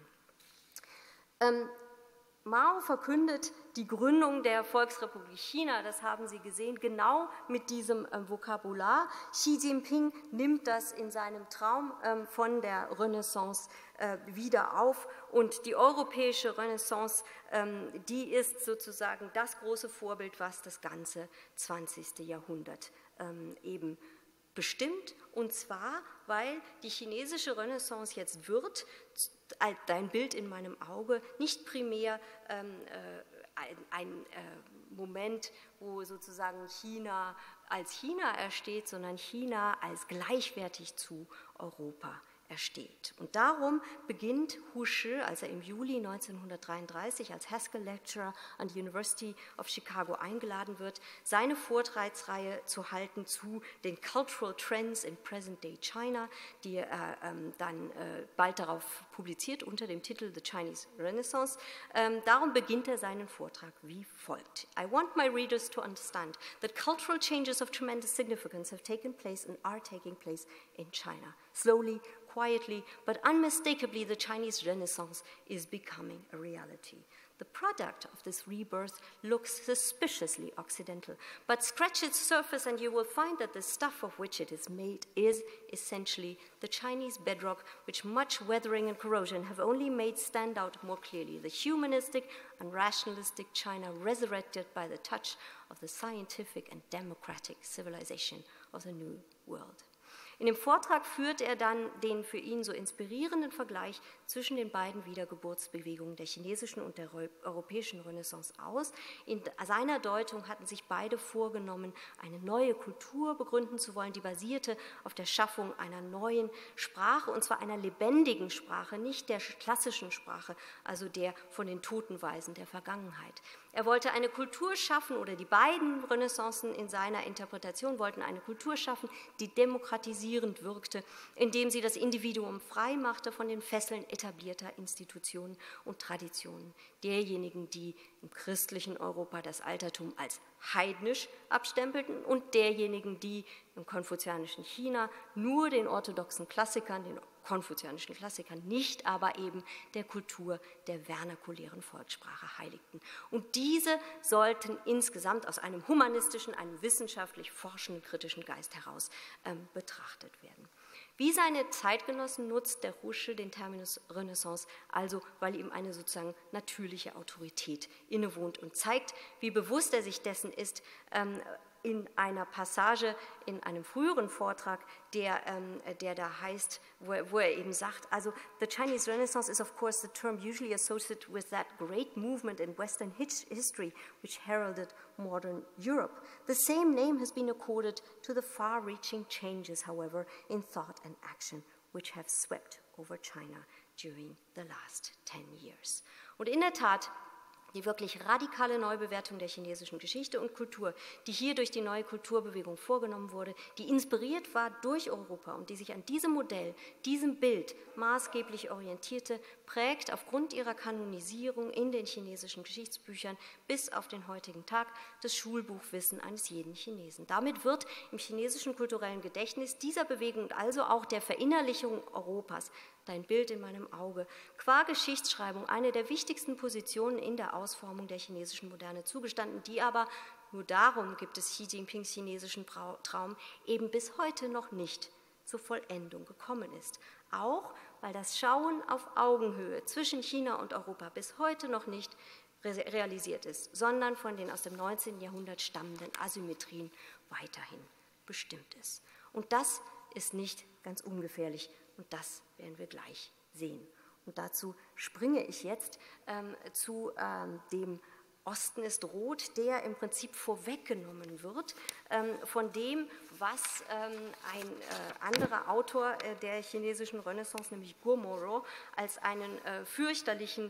Mao verkündet die Gründung der Volksrepublik China, das haben Sie gesehen, genau mit diesem Vokabular. Xi Jinping nimmt das in seinem Traum von der Renaissance wieder auf, und die europäische Renaissance, die ist sozusagen das große Vorbild, was das ganze 20. Jahrhundert eben bestimmt, und zwar, weil die chinesische Renaissance jetzt wird, dein Bild in meinem Auge, nicht primär ein Moment, wo sozusagen China als China ersteht, sondern China als gleichwertig zu Europa ersteht. Und darum beginnt Hu Shi, als er im Juli 1933 als Haskell Lecturer an die University of Chicago eingeladen wird, seine Vortragsreihe zu halten zu den Cultural Trends in Present-Day China, die er dann bald darauf publiziert unter dem Titel The Chinese Renaissance. Darum beginnt er seinen Vortrag wie folgt. I want my readers to understand that cultural changes of tremendous significance have taken place and are taking place in China. Slowly, quietly, but unmistakably, the Chinese Renaissance is becoming a reality. The product of this rebirth looks suspiciously Occidental, but scratch its surface and you will find that the stuff of which it is made is essentially the Chinese bedrock, which much weathering and corrosion have only made stand out more clearly, the humanistic and rationalistic China resurrected by the touch of the scientific and democratic civilization of the New World. In dem Vortrag führt er dann den für ihn so inspirierenden Vergleich zwischen den beiden Wiedergeburtsbewegungen der chinesischen und der europäischen Renaissance aus. In seiner Deutung hatten sich beide vorgenommen, eine neue Kultur begründen zu wollen, die basierte auf der Schaffung einer neuen Sprache, und zwar einer lebendigen Sprache, nicht der klassischen Sprache, also der von den Totenweisen der Vergangenheit. Er wollte eine Kultur schaffen, oder die beiden Renaissancen in seiner Interpretation wollten eine Kultur schaffen, die demokratisierend wirkte, indem sie das Individuum frei machte von den Fesseln etablierter Institutionen und Traditionen. Derjenigen, die im christlichen Europa das Altertum als heidnisch abstempelten, und derjenigen, die im konfuzianischen China nur den orthodoxen Klassikern, den konfuzianischen Klassikern, nicht aber eben der Kultur der vernakulären Volkssprache heiligten. Und diese sollten insgesamt aus einem humanistischen, einem wissenschaftlich forschenden, kritischen Geist heraus betrachtet werden. Wie seine Zeitgenossen nutzt der Rusche den Terminus Renaissance also, weil ihm eine sozusagen natürliche Autorität innewohnt und zeigt, wie bewusst er sich dessen ist, in einer Passage in einem früheren Vortrag, der da heißt, wo er eben sagt, also the Chinese Renaissance is of course the term usually associated with that great movement in Western history which heralded modern Europe. The same name has been accorded to the far-reaching changes, however, in thought and action which have swept over China during the last 10 years. Und in der Tat, die wirklich radikale Neubewertung der chinesischen Geschichte und Kultur, die hier durch die neue Kulturbewegung vorgenommen wurde, die inspiriert war durch Europa und die sich an diesem Modell, diesem Bild maßgeblich orientierte, prägt aufgrund ihrer Kanonisierung in den chinesischen Geschichtsbüchern bis auf den heutigen Tag das Schulbuchwissen eines jeden Chinesen. Damit wird im chinesischen kulturellen Gedächtnis dieser Bewegung und also auch der Verinnerlichung Europas, dein Bild in meinem Auge, qua Geschichtsschreibung eine der wichtigsten Positionen in der Ausformung der chinesischen Moderne zugestanden, die aber, nur darum gibt es Xi Jinpings chinesischen Traum, eben bis heute noch nicht zur Vollendung gekommen ist. Auch weil das Schauen auf Augenhöhe zwischen China und Europa bis heute noch nicht realisiert ist, sondern von den aus dem 19. Jahrhundert stammenden Asymmetrien weiterhin bestimmt ist. Und das ist nicht ganz ungefährlich. Und das werden wir gleich sehen. Und dazu springe ich jetzt zu dem Osten ist rot, der im Prinzip vorweggenommen wird von dem, was ein anderer Autor der chinesischen Renaissance, nämlich Guo Mourou, als einen fürchterlichen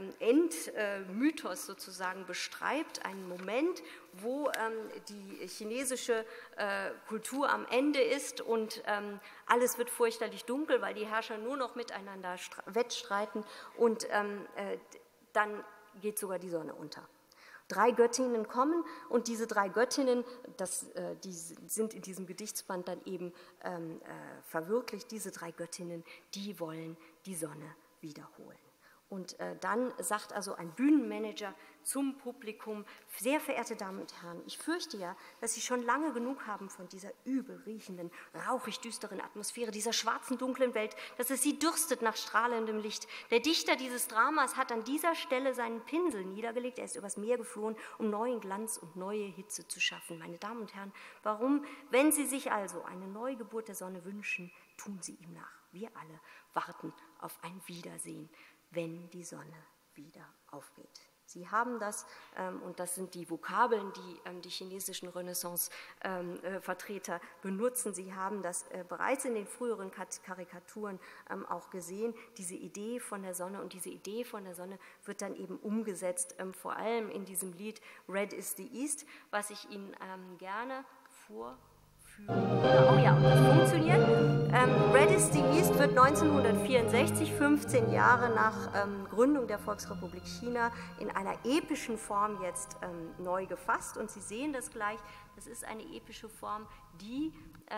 Endmythos sozusagen beschreibt, einen Moment, wo die chinesische Kultur am Ende ist und alles wird fürchterlich dunkel, weil die Herrscher nur noch miteinander wettstreiten und dann geht sogar die Sonne unter. 3 Göttinnen kommen und diese 3 Göttinnen, die sind in diesem Gedichtsband dann eben verwirklicht, diese 3 Göttinnen, die wollen die Sonne wiederholen. Und dann sagt also ein Bühnenmanager zum Publikum, sehr verehrte Damen und Herren, ich fürchte ja, dass Sie schon lange genug haben von dieser übel riechenden, rauchig düsteren Atmosphäre, dieser schwarzen, dunklen Welt, dass es Sie dürstet nach strahlendem Licht. Der Dichter dieses Dramas hat an dieser Stelle seinen Pinsel niedergelegt, er ist übers Meer geflohen, um neuen Glanz und neue Hitze zu schaffen. Meine Damen und Herren, warum, wenn Sie sich also eine Neugeburt der Sonne wünschen, tun Sie ihm nach. Wir alle warten auf ein Wiedersehen, wenn die Sonne wieder aufgeht. Sie haben das, und das sind die Vokabeln, die die chinesischen Renaissance-Vertreter benutzen, Sie haben das bereits in den früheren Karikaturen auch gesehen, diese Idee von der Sonne, und diese Idee von der Sonne wird dann eben umgesetzt, vor allem in diesem Lied Red is the East, was ich Ihnen gerne vorführen. Oh ja, und das funktioniert. Red is the East wird 1964, 15 Jahre nach Gründung der Volksrepublik China, in einer epischen Form jetzt neu gefasst. Und Sie sehen das gleich, das ist eine epische Form, die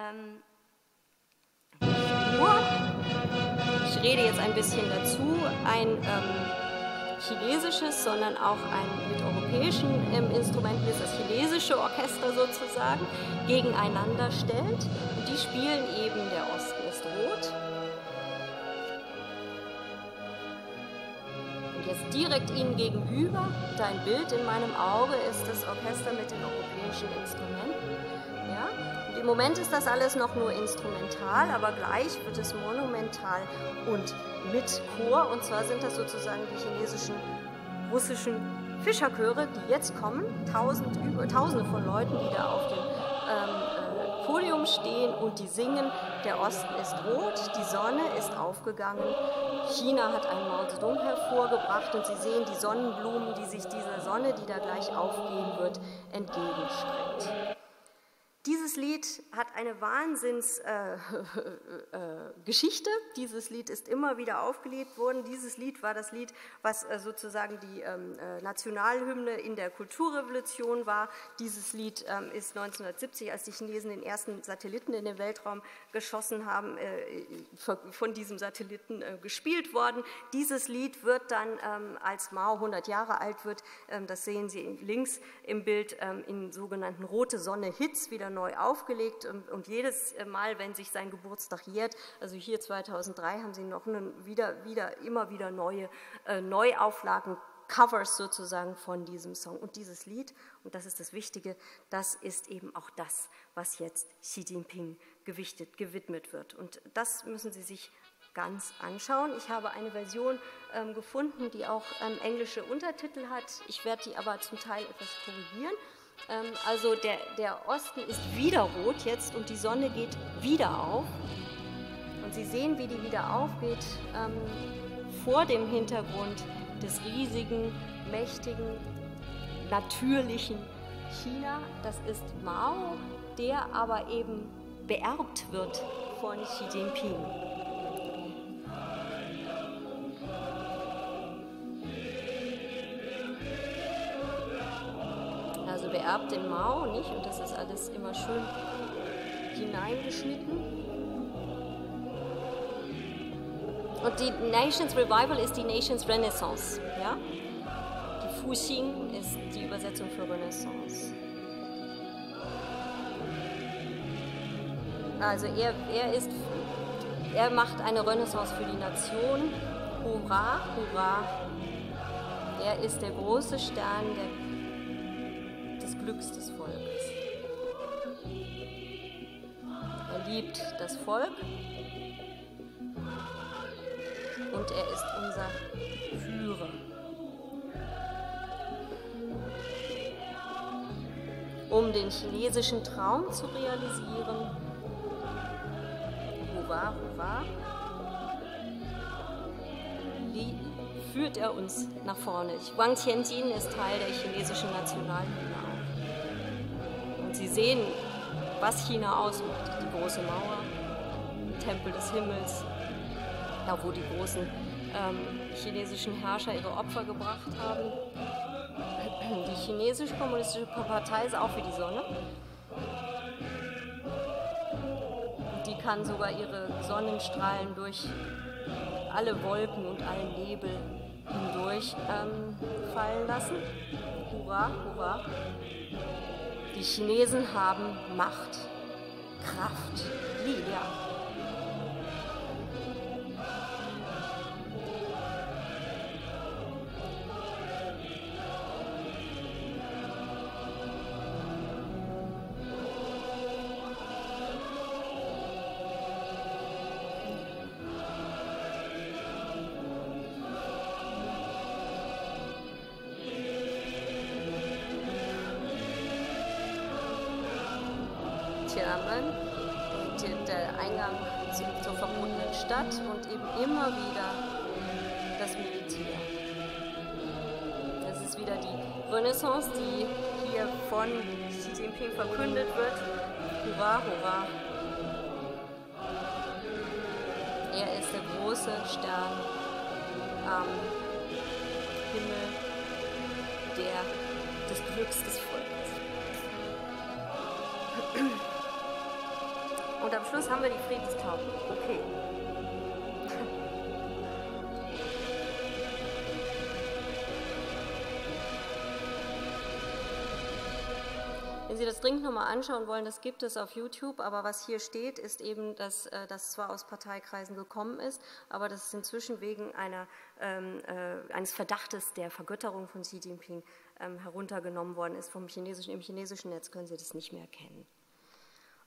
ich rede jetzt ein bisschen dazu, ein chinesisches, sondern auch ein mit europäischen Instrumenten, ist das chinesische Orchester sozusagen, gegeneinander stellt. Und die spielen eben Der Osten ist rot. Und jetzt direkt Ihnen gegenüber, dein Bild in meinem Auge, ist das Orchester mit den europäischen Instrumenten. Ja? Und im Moment ist das alles noch nur instrumental, aber gleich wird es monumental und mit Chor. Und zwar sind das sozusagen die chinesischen, russischen Fischerchöre, die jetzt kommen. Tausende von Leuten, die da auf dem Podium stehen und die singen. Der Osten ist rot, die Sonne ist aufgegangen. China hat einen Mao Zedong hervorgebracht und Sie sehen die Sonnenblumen, die sich dieser Sonne, die da gleich aufgehen wird, entgegenstreckt. Dieses Lied hat eine Wahnsinnsgeschichte. Dieses Lied ist immer wieder aufgelegt worden. Dieses Lied war das Lied, was sozusagen die Nationalhymne in der Kulturrevolution war. Dieses Lied ist 1970, als die Chinesen den ersten Satelliten in den Weltraum geschossen haben, von diesem Satelliten gespielt worden. Dieses Lied wird dann, als Mao 100 Jahre alt wird, das sehen Sie links im Bild, in sogenannten Rote Sonne Hits wieder neu aufgelegt und jedes Mal, wenn sich sein Geburtstag jährt, also hier 2003 haben Sie noch immer wieder neue Neuauflagen, Covers sozusagen von diesem Song. Und dieses Lied, und das ist das Wichtige, das ist eben auch das, was jetzt Xi Jinping gewidmet wird. Und das müssen Sie sich ganz anschauen. Ich habe eine Version gefunden, die auch englische Untertitel hat. Ich werde die aber zum Teil etwas korrigieren. Also der Osten ist wieder rot jetzt und die Sonne geht wieder auf. Und Sie sehen, wie die wieder aufgeht vor dem Hintergrund des riesigen, mächtigen, natürlichen China. Das ist Mao, der aber eben beerbt wird von Xi Jinping. Also beerbt den Mao, nicht? Und das ist alles immer schön hineingeschnitten. Und die Nations Revival ist die Nations Renaissance. Ja? Die Fuxing ist die Übersetzung für Renaissance. Also er macht eine Renaissance für die Nation. Hurra, hurra. Er ist der große Stern des Glücks des Volkes. Er liebt das Volk und er ist unser Führer. Um den chinesischen Traum zu realisieren, hurra, hurra, führt er uns nach vorne. Wang Tianjin ist Teil der chinesischen Nationalhymne auch. Und Sie sehen, was China ausmacht. Die große Mauer, Tempel des Himmels, da wo die großen chinesischen Herrscher ihre Opfer gebracht haben. Die chinesische kommunistische Partei ist auch wie die Sonne. Die kann sogar ihre Sonnenstrahlen durch alle Wolken und allen Nebel hindurch fallen lassen. Hurra, hurra. Die Chinesen haben Macht, Kraft, Liebe. Der Eingang zur verbotenen Stadt und eben immer wieder das Militär. Das ist wieder die Renaissance, die hier von Xi Jinping verkündet wird. Hurra, hurra. Er ist der große Stern am Himmel des Glücks des Volkes. Und am Schluss haben wir die Friedenstauben. Okay. Wenn Sie das dringend nochmal anschauen wollen, das gibt es auf YouTube, aber was hier steht, ist eben, dass das zwar aus Parteikreisen gekommen ist, aber dass es inzwischen wegen eines Verdachtes der Vergötterung von Xi Jinping heruntergenommen worden ist. Im chinesischen Netz können Sie das nicht mehr erkennen.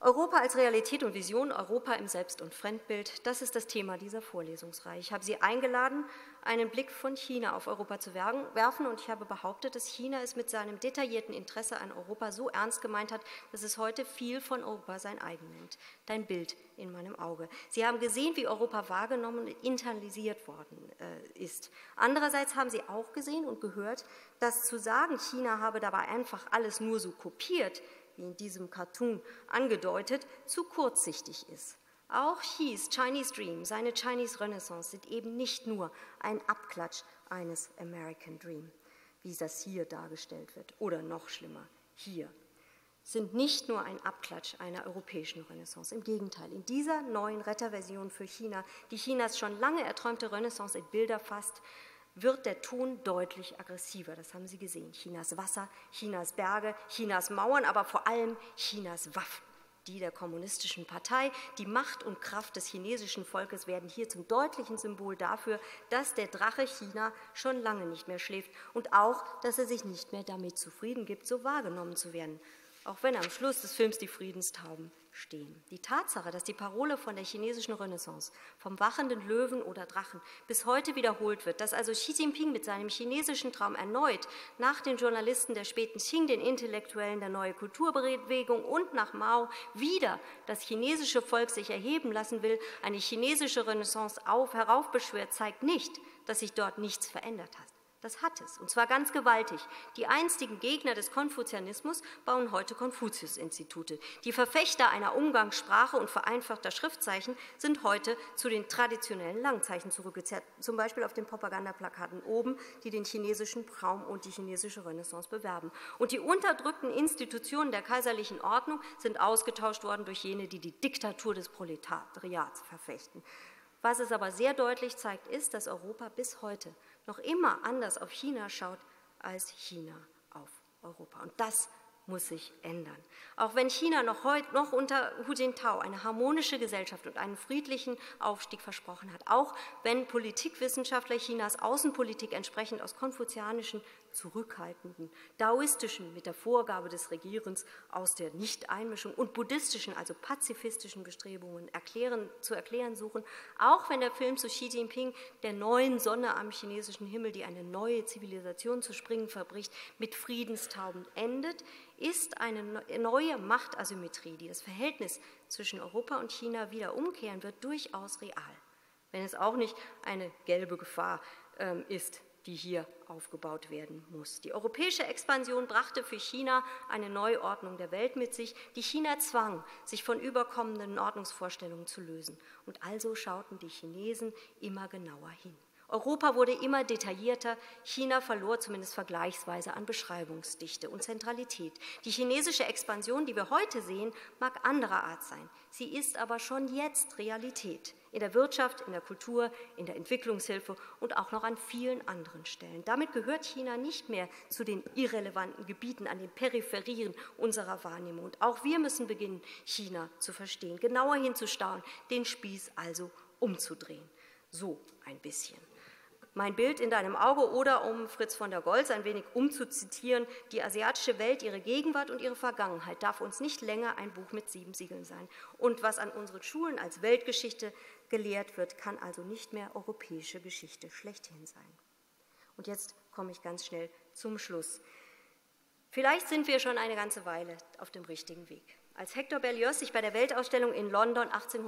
Europa als Realität und Vision, Europa im Selbst- und Fremdbild, das ist das Thema dieser Vorlesungsreihe. Ich habe Sie eingeladen, einen Blick von China auf Europa zu werfen, und ich habe behauptet, dass China es mit seinem detaillierten Interesse an Europa so ernst gemeint hat, dass es heute viel von Europa sein eigen nennt. Dein Bild in meinem Auge. Sie haben gesehen, wie Europa wahrgenommen und internalisiert worden ist. Andererseits haben Sie auch gesehen und gehört, dass zu sagen, China habe dabei einfach alles nur so kopiert, wie in diesem Cartoon angedeutet, zu kurzsichtig ist. Auch Xis Chinese Dream, seine Chinese Renaissance, sind eben nicht nur ein Abklatsch eines American Dream, wie das hier dargestellt wird, oder noch schlimmer, hier, sind nicht nur ein Abklatsch einer europäischen Renaissance. Im Gegenteil, in dieser neuen Retterversion für China, die Chinas schon lange erträumte Renaissance in Bilder fasst, wird der Ton deutlich aggressiver. Das haben Sie gesehen. Chinas Wasser, Chinas Berge, Chinas Mauern, aber vor allem Chinas Waffen. Die der kommunistischen Partei, die Macht und Kraft des chinesischen Volkes werden hier zum deutlichen Symbol dafür, dass der Drache China schon lange nicht mehr schläft und auch, dass er sich nicht mehr damit zufrieden gibt, so wahrgenommen zu werden. Auch wenn am Schluss des Films die Friedenstauben stehen. Die Tatsache, dass die Parole von der chinesischen Renaissance, vom wachenden Löwen oder Drachen, bis heute wiederholt wird, dass also Xi Jinping mit seinem chinesischen Traum erneut nach den Journalisten der späten Qing, den Intellektuellen der Neue Kulturbewegung und nach Mao wieder das chinesische Volk sich erheben lassen will, eine chinesische Renaissance heraufbeschwört, zeigt nicht, dass sich dort nichts verändert hat. Das hat es, und zwar ganz gewaltig. Die einstigen Gegner des Konfuzianismus bauen heute Konfuzius-Institute. Die Verfechter einer Umgangssprache und vereinfachter Schriftzeichen sind heute zu den traditionellen Langzeichen zurückgekehrt, zum Beispiel auf den Propagandaplakaten oben, die den chinesischen Traum und die chinesische Renaissance bewerben. Und die unterdrückten Institutionen der kaiserlichen Ordnung sind ausgetauscht worden durch jene, die die Diktatur des Proletariats verfechten. Was es aber sehr deutlich zeigt, ist, dass Europa bis heute noch immer anders auf China schaut als China auf Europa. Und das muss sich ändern. Auch wenn China noch unter Hu Jintao eine harmonische Gesellschaft und einen friedlichen Aufstieg versprochen hat, auch wenn Politikwissenschaftler Chinas Außenpolitik entsprechend aus konfuzianischen, zurückhaltenden, daoistischen, mit der Vorgabe des Regierens aus der Nichteinmischung und buddhistischen, also pazifistischen Bestrebungen zu erklären suchen, auch wenn der Film zu Xi Jinping, der neuen Sonne am chinesischen Himmel, die eine neue Zivilisation zu springen verbricht, mit Friedenstauben endet, ist eine neue Machtasymmetrie, die das Verhältnis zwischen Europa und China wieder umkehren wird, durchaus real, wenn es auch nicht eine gelbe Gefahr ist, die hier aufgebaut werden muss. Die europäische Expansion brachte für China eine Neuordnung der Welt mit sich, die China zwang, sich von überkommenen Ordnungsvorstellungen zu lösen. Und also schauten die Chinesen immer genauer hin. Europa wurde immer detaillierter, China verlor zumindest vergleichsweise an Beschreibungsdichte und Zentralität. Die chinesische Expansion, die wir heute sehen, mag anderer Art sein. Sie ist aber schon jetzt Realität. In der Wirtschaft, in der Kultur, in der Entwicklungshilfe und auch noch an vielen anderen Stellen. Damit gehört China nicht mehr zu den irrelevanten Gebieten an den Peripherien unserer Wahrnehmung. Und auch wir müssen beginnen, China zu verstehen, genauer hinzuschauen, den Spieß also umzudrehen. So ein bisschen. Mein Bild in deinem Auge, oder um Fritz von der Goltz ein wenig umzuzitieren, die asiatische Welt, ihre Gegenwart und ihre Vergangenheit darf uns nicht länger ein Buch mit 7 Siegeln sein. Und was an unseren Schulen als Weltgeschichte gelehrt wird, kann also nicht mehr europäische Geschichte schlechthin sein. Und jetzt komme ich ganz schnell zum Schluss. Vielleicht sind wir schon eine ganze Weile auf dem richtigen Weg. Als Hector Berlioz sich bei der Weltausstellung in London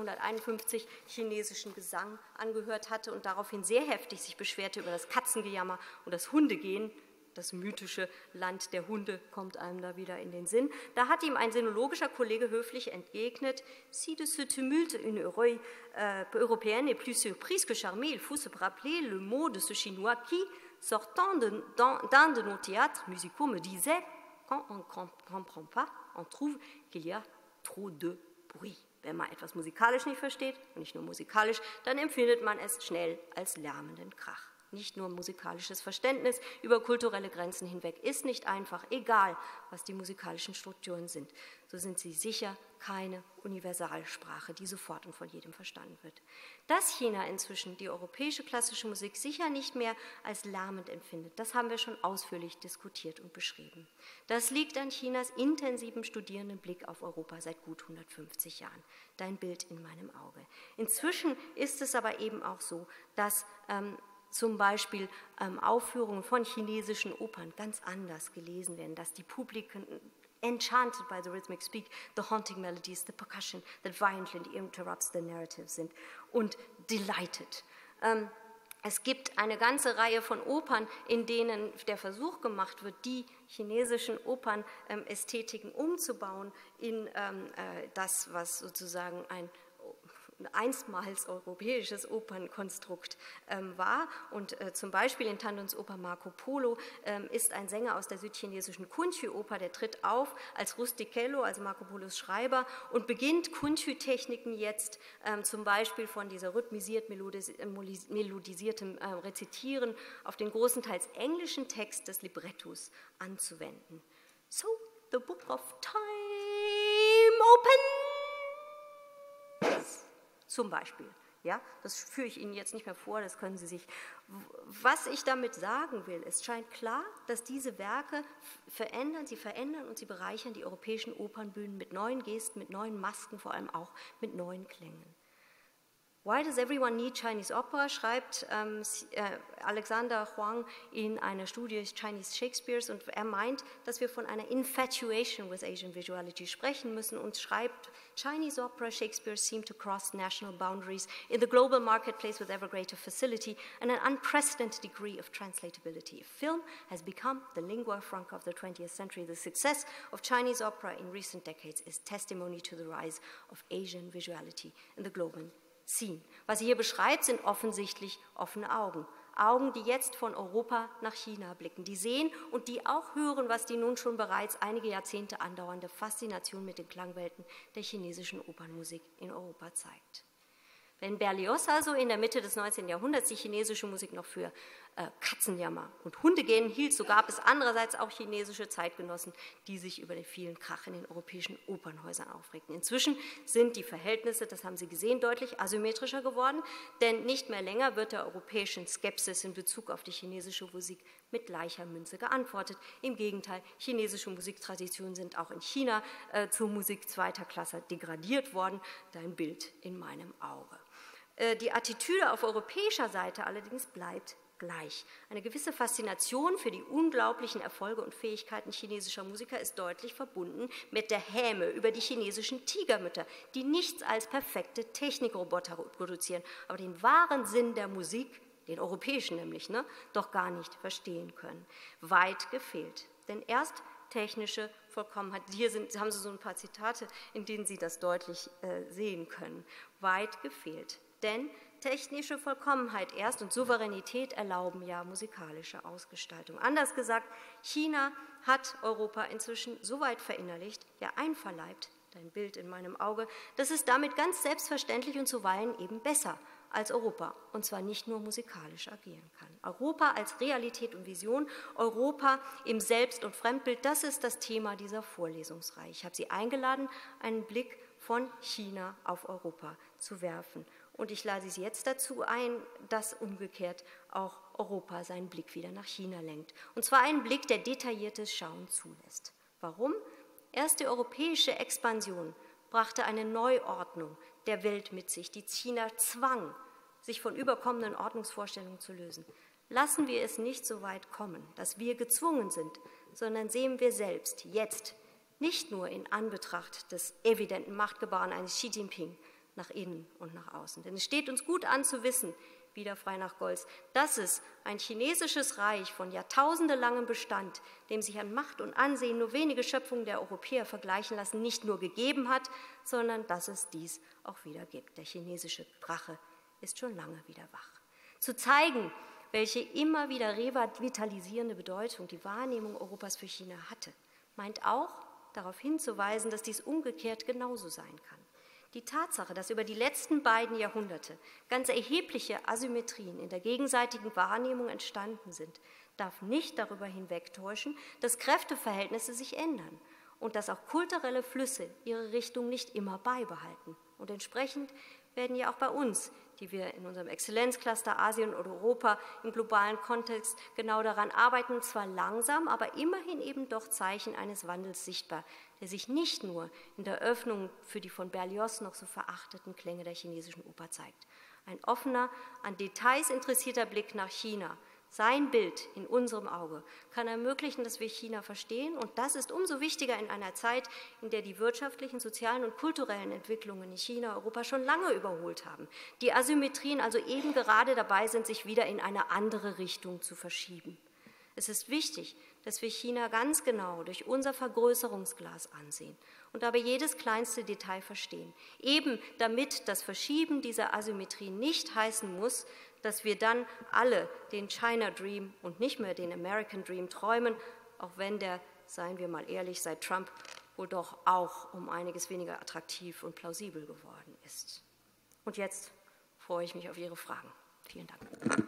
1851 chinesischen Gesang angehört hatte und daraufhin sehr heftig sich beschwerte über das Katzengejammer und das Hundegehen, das mythische Land der Hunde kommt einem da wieder in den Sinn, da hat ihm ein sinologischer Kollege höflich entgegnet: Si de ce tumulte une européenne est plus surprise que charmée, il faut se rappeler le mot de ce Chinois qui, sortant d'un de nos théâtres musicaux, me disait: Quand on ne comprend pas, on trouve qu'il y a trop de bruit. Wenn man etwas musikalisch nicht versteht, und nicht nur musikalisch, dann empfindet man es schnell als lärmenden Krach. Nicht nur musikalisches Verständnis über kulturelle Grenzen hinweg ist nicht einfach, egal was die musikalischen Strukturen sind. So sind sie sicher keine Universalsprache, die sofort und von jedem verstanden wird. Dass China inzwischen die europäische klassische Musik sicher nicht mehr als lahmend empfindet, das haben wir schon ausführlich diskutiert und beschrieben. Das liegt an Chinas intensivem studierenden Blick auf Europa seit gut 150 Jahren. Dein Bild in meinem Auge. Inzwischen ist es aber eben auch so, dass zum Beispiel Aufführungen von chinesischen Opern ganz anders gelesen werden, dass die Publiken enchanted by the rhythmic speak, the haunting melodies, the percussion that violently interrupts the narrative sind und delighted. Es gibt eine ganze Reihe von Opern, in denen der Versuch gemacht wird, die chinesischen Opernästhetiken umzubauen in das, was sozusagen ein einstmals europäisches Opernkonstrukt war. Und zum Beispiel in Tandons Oper Marco Polo ist ein Sänger aus der südchinesischen Kunqu-Oper, der tritt auf als Rustichello, also Marco Polos Schreiber, und beginnt Kunqu-Techniken jetzt zum Beispiel von dieser rhythmisiert melodisiertem Rezitieren auf den großenteils englischen Text des Librettos anzuwenden. So, the book of time opens. Zum Beispiel. Ja, das führe ich Ihnen jetzt nicht mehr vor, das können Sie sich. Was ich damit sagen will, es scheint klar, dass diese Werke verändern und sie bereichern die europäischen Opernbühnen mit neuen Gesten, mit neuen Masken, vor allem auch mit neuen Klängen. Why does everyone need Chinese opera? Schreibt Alexander Huang in einer Studie des Chinese Shakespeares, und er meint, dass wir von einer Infatuation with Asian Visuality sprechen müssen, und schreibt, Chinese opera Shakespeare seemed to cross national boundaries in the global marketplace with ever greater facility and an unprecedented degree of translatability. Film has become the lingua franca of the 20th century. The success of Chinese opera in recent decades is testimony to the rise of Asian visuality in the global scene. Was sie hier beschreibt, sind offensichtlich offene Augen. Augen, die jetzt von Europa nach China blicken, die sehen und die auch hören, was die nun schon bereits einige Jahrzehnte andauernde Faszination mit den Klangwelten der chinesischen Opernmusik in Europa zeigt. Wenn Berlioz also in der Mitte des 19. Jahrhunderts die chinesische Musik noch für Katzenjammer und Hundegähnen hielt, so gab es andererseits auch chinesische Zeitgenossen, die sich über den vielen Krach in den europäischen Opernhäusern aufregten. Inzwischen sind die Verhältnisse, das haben Sie gesehen, deutlich asymmetrischer geworden, denn nicht mehr länger wird der europäischen Skepsis in Bezug auf die chinesische Musik mit gleicher Münze geantwortet. Im Gegenteil, chinesische Musiktraditionen sind auch in China zur Musik zweiter Klasse degradiert worden. Dein Bild in meinem Auge. Die Attitüde auf europäischer Seite allerdings bleibt gleich. Eine gewisse Faszination für die unglaublichen Erfolge und Fähigkeiten chinesischer Musiker ist deutlich verbunden mit der Häme über die chinesischen Tigermütter, die nichts als perfekte Technikroboter produzieren, aber den wahren Sinn der Musik, den europäischen nämlich, doch gar nicht verstehen können. Weit gefehlt, denn erst technische Vollkommenheit, hier haben Sie so ein paar Zitate, in denen Sie das deutlich sehen können, weit gefehlt, denn technische Vollkommenheit erst und Souveränität erlauben ja musikalische Ausgestaltung. Anders gesagt, China hat Europa inzwischen so weit verinnerlicht, ja einverleibt, dein Bild in meinem Auge, dass es damit ganz selbstverständlich und zuweilen eben besser als Europa, und zwar nicht nur musikalisch agieren kann. Europa als Realität und Vision, Europa im Selbst- und Fremdbild, das ist das Thema dieser Vorlesungsreihe. Ich habe Sie eingeladen, einen Blick von China auf Europa zu werfen. Und ich lade Sie jetzt dazu ein, dass umgekehrt auch Europa seinen Blick wieder nach China lenkt. Und zwar einen Blick, der detailliertes Schauen zulässt. Warum? Erst die europäische Expansion brachte eine Neuordnung der Welt mit sich, die China zwang, sich von überkommenen Ordnungsvorstellungen zu lösen. Lassen wir es nicht so weit kommen, dass wir gezwungen sind, sondern sehen wir selbst jetzt, nicht nur in Anbetracht des evidenten Machtgebaren eines Xi Jinping, nach innen und nach außen. Denn es steht uns gut an zu wissen, wieder frei nach Goltz, dass es ein chinesisches Reich von jahrtausendelangem Bestand, dem sich an Macht und Ansehen nur wenige Schöpfungen der Europäer vergleichen lassen, nicht nur gegeben hat, sondern dass es dies auch wieder gibt. Der chinesische Drache ist schon lange wieder wach. Zu zeigen, welche immer wieder revitalisierende Bedeutung die Wahrnehmung Europas für China hatte, meint auch darauf hinzuweisen, dass dies umgekehrt genauso sein kann. Die Tatsache, dass über die letzten beiden Jahrhunderte ganz erhebliche Asymmetrien in der gegenseitigen Wahrnehmung entstanden sind, darf nicht darüber hinwegtäuschen, dass Kräfteverhältnisse sich ändern und dass auch kulturelle Flüsse ihre Richtung nicht immer beibehalten. Und entsprechend werden ja auch bei uns, die wir in unserem Exzellenzcluster Asien und Europa im globalen Kontext genau daran arbeiten, zwar langsam, aber immerhin eben doch Zeichen eines Wandels sichtbar, der sich nicht nur in der Öffnung für die von Berlioz noch so verachteten Klänge der chinesischen Oper zeigt. Ein offener, an Details interessierter Blick nach China, sein Bild in unserem Auge, kann ermöglichen, dass wir China verstehen. Und das ist umso wichtiger in einer Zeit, in der die wirtschaftlichen, sozialen und kulturellen Entwicklungen in China Europa schon lange überholt haben. Die Asymmetrien also eben gerade dabei sind, sich wieder in eine andere Richtung zu verschieben. Es ist wichtig, dass wir China ganz genau durch unser Vergrößerungsglas ansehen und dabei jedes kleinste Detail verstehen, eben damit das Verschieben dieser Asymmetrien nicht heißen muss, dass wir dann alle den China Dream und nicht mehr den American Dream träumen, auch wenn der, seien wir mal ehrlich, seit Trump wohl doch auch um einiges weniger attraktiv und plausibel geworden ist. Und jetzt freue ich mich auf Ihre Fragen. Vielen Dank.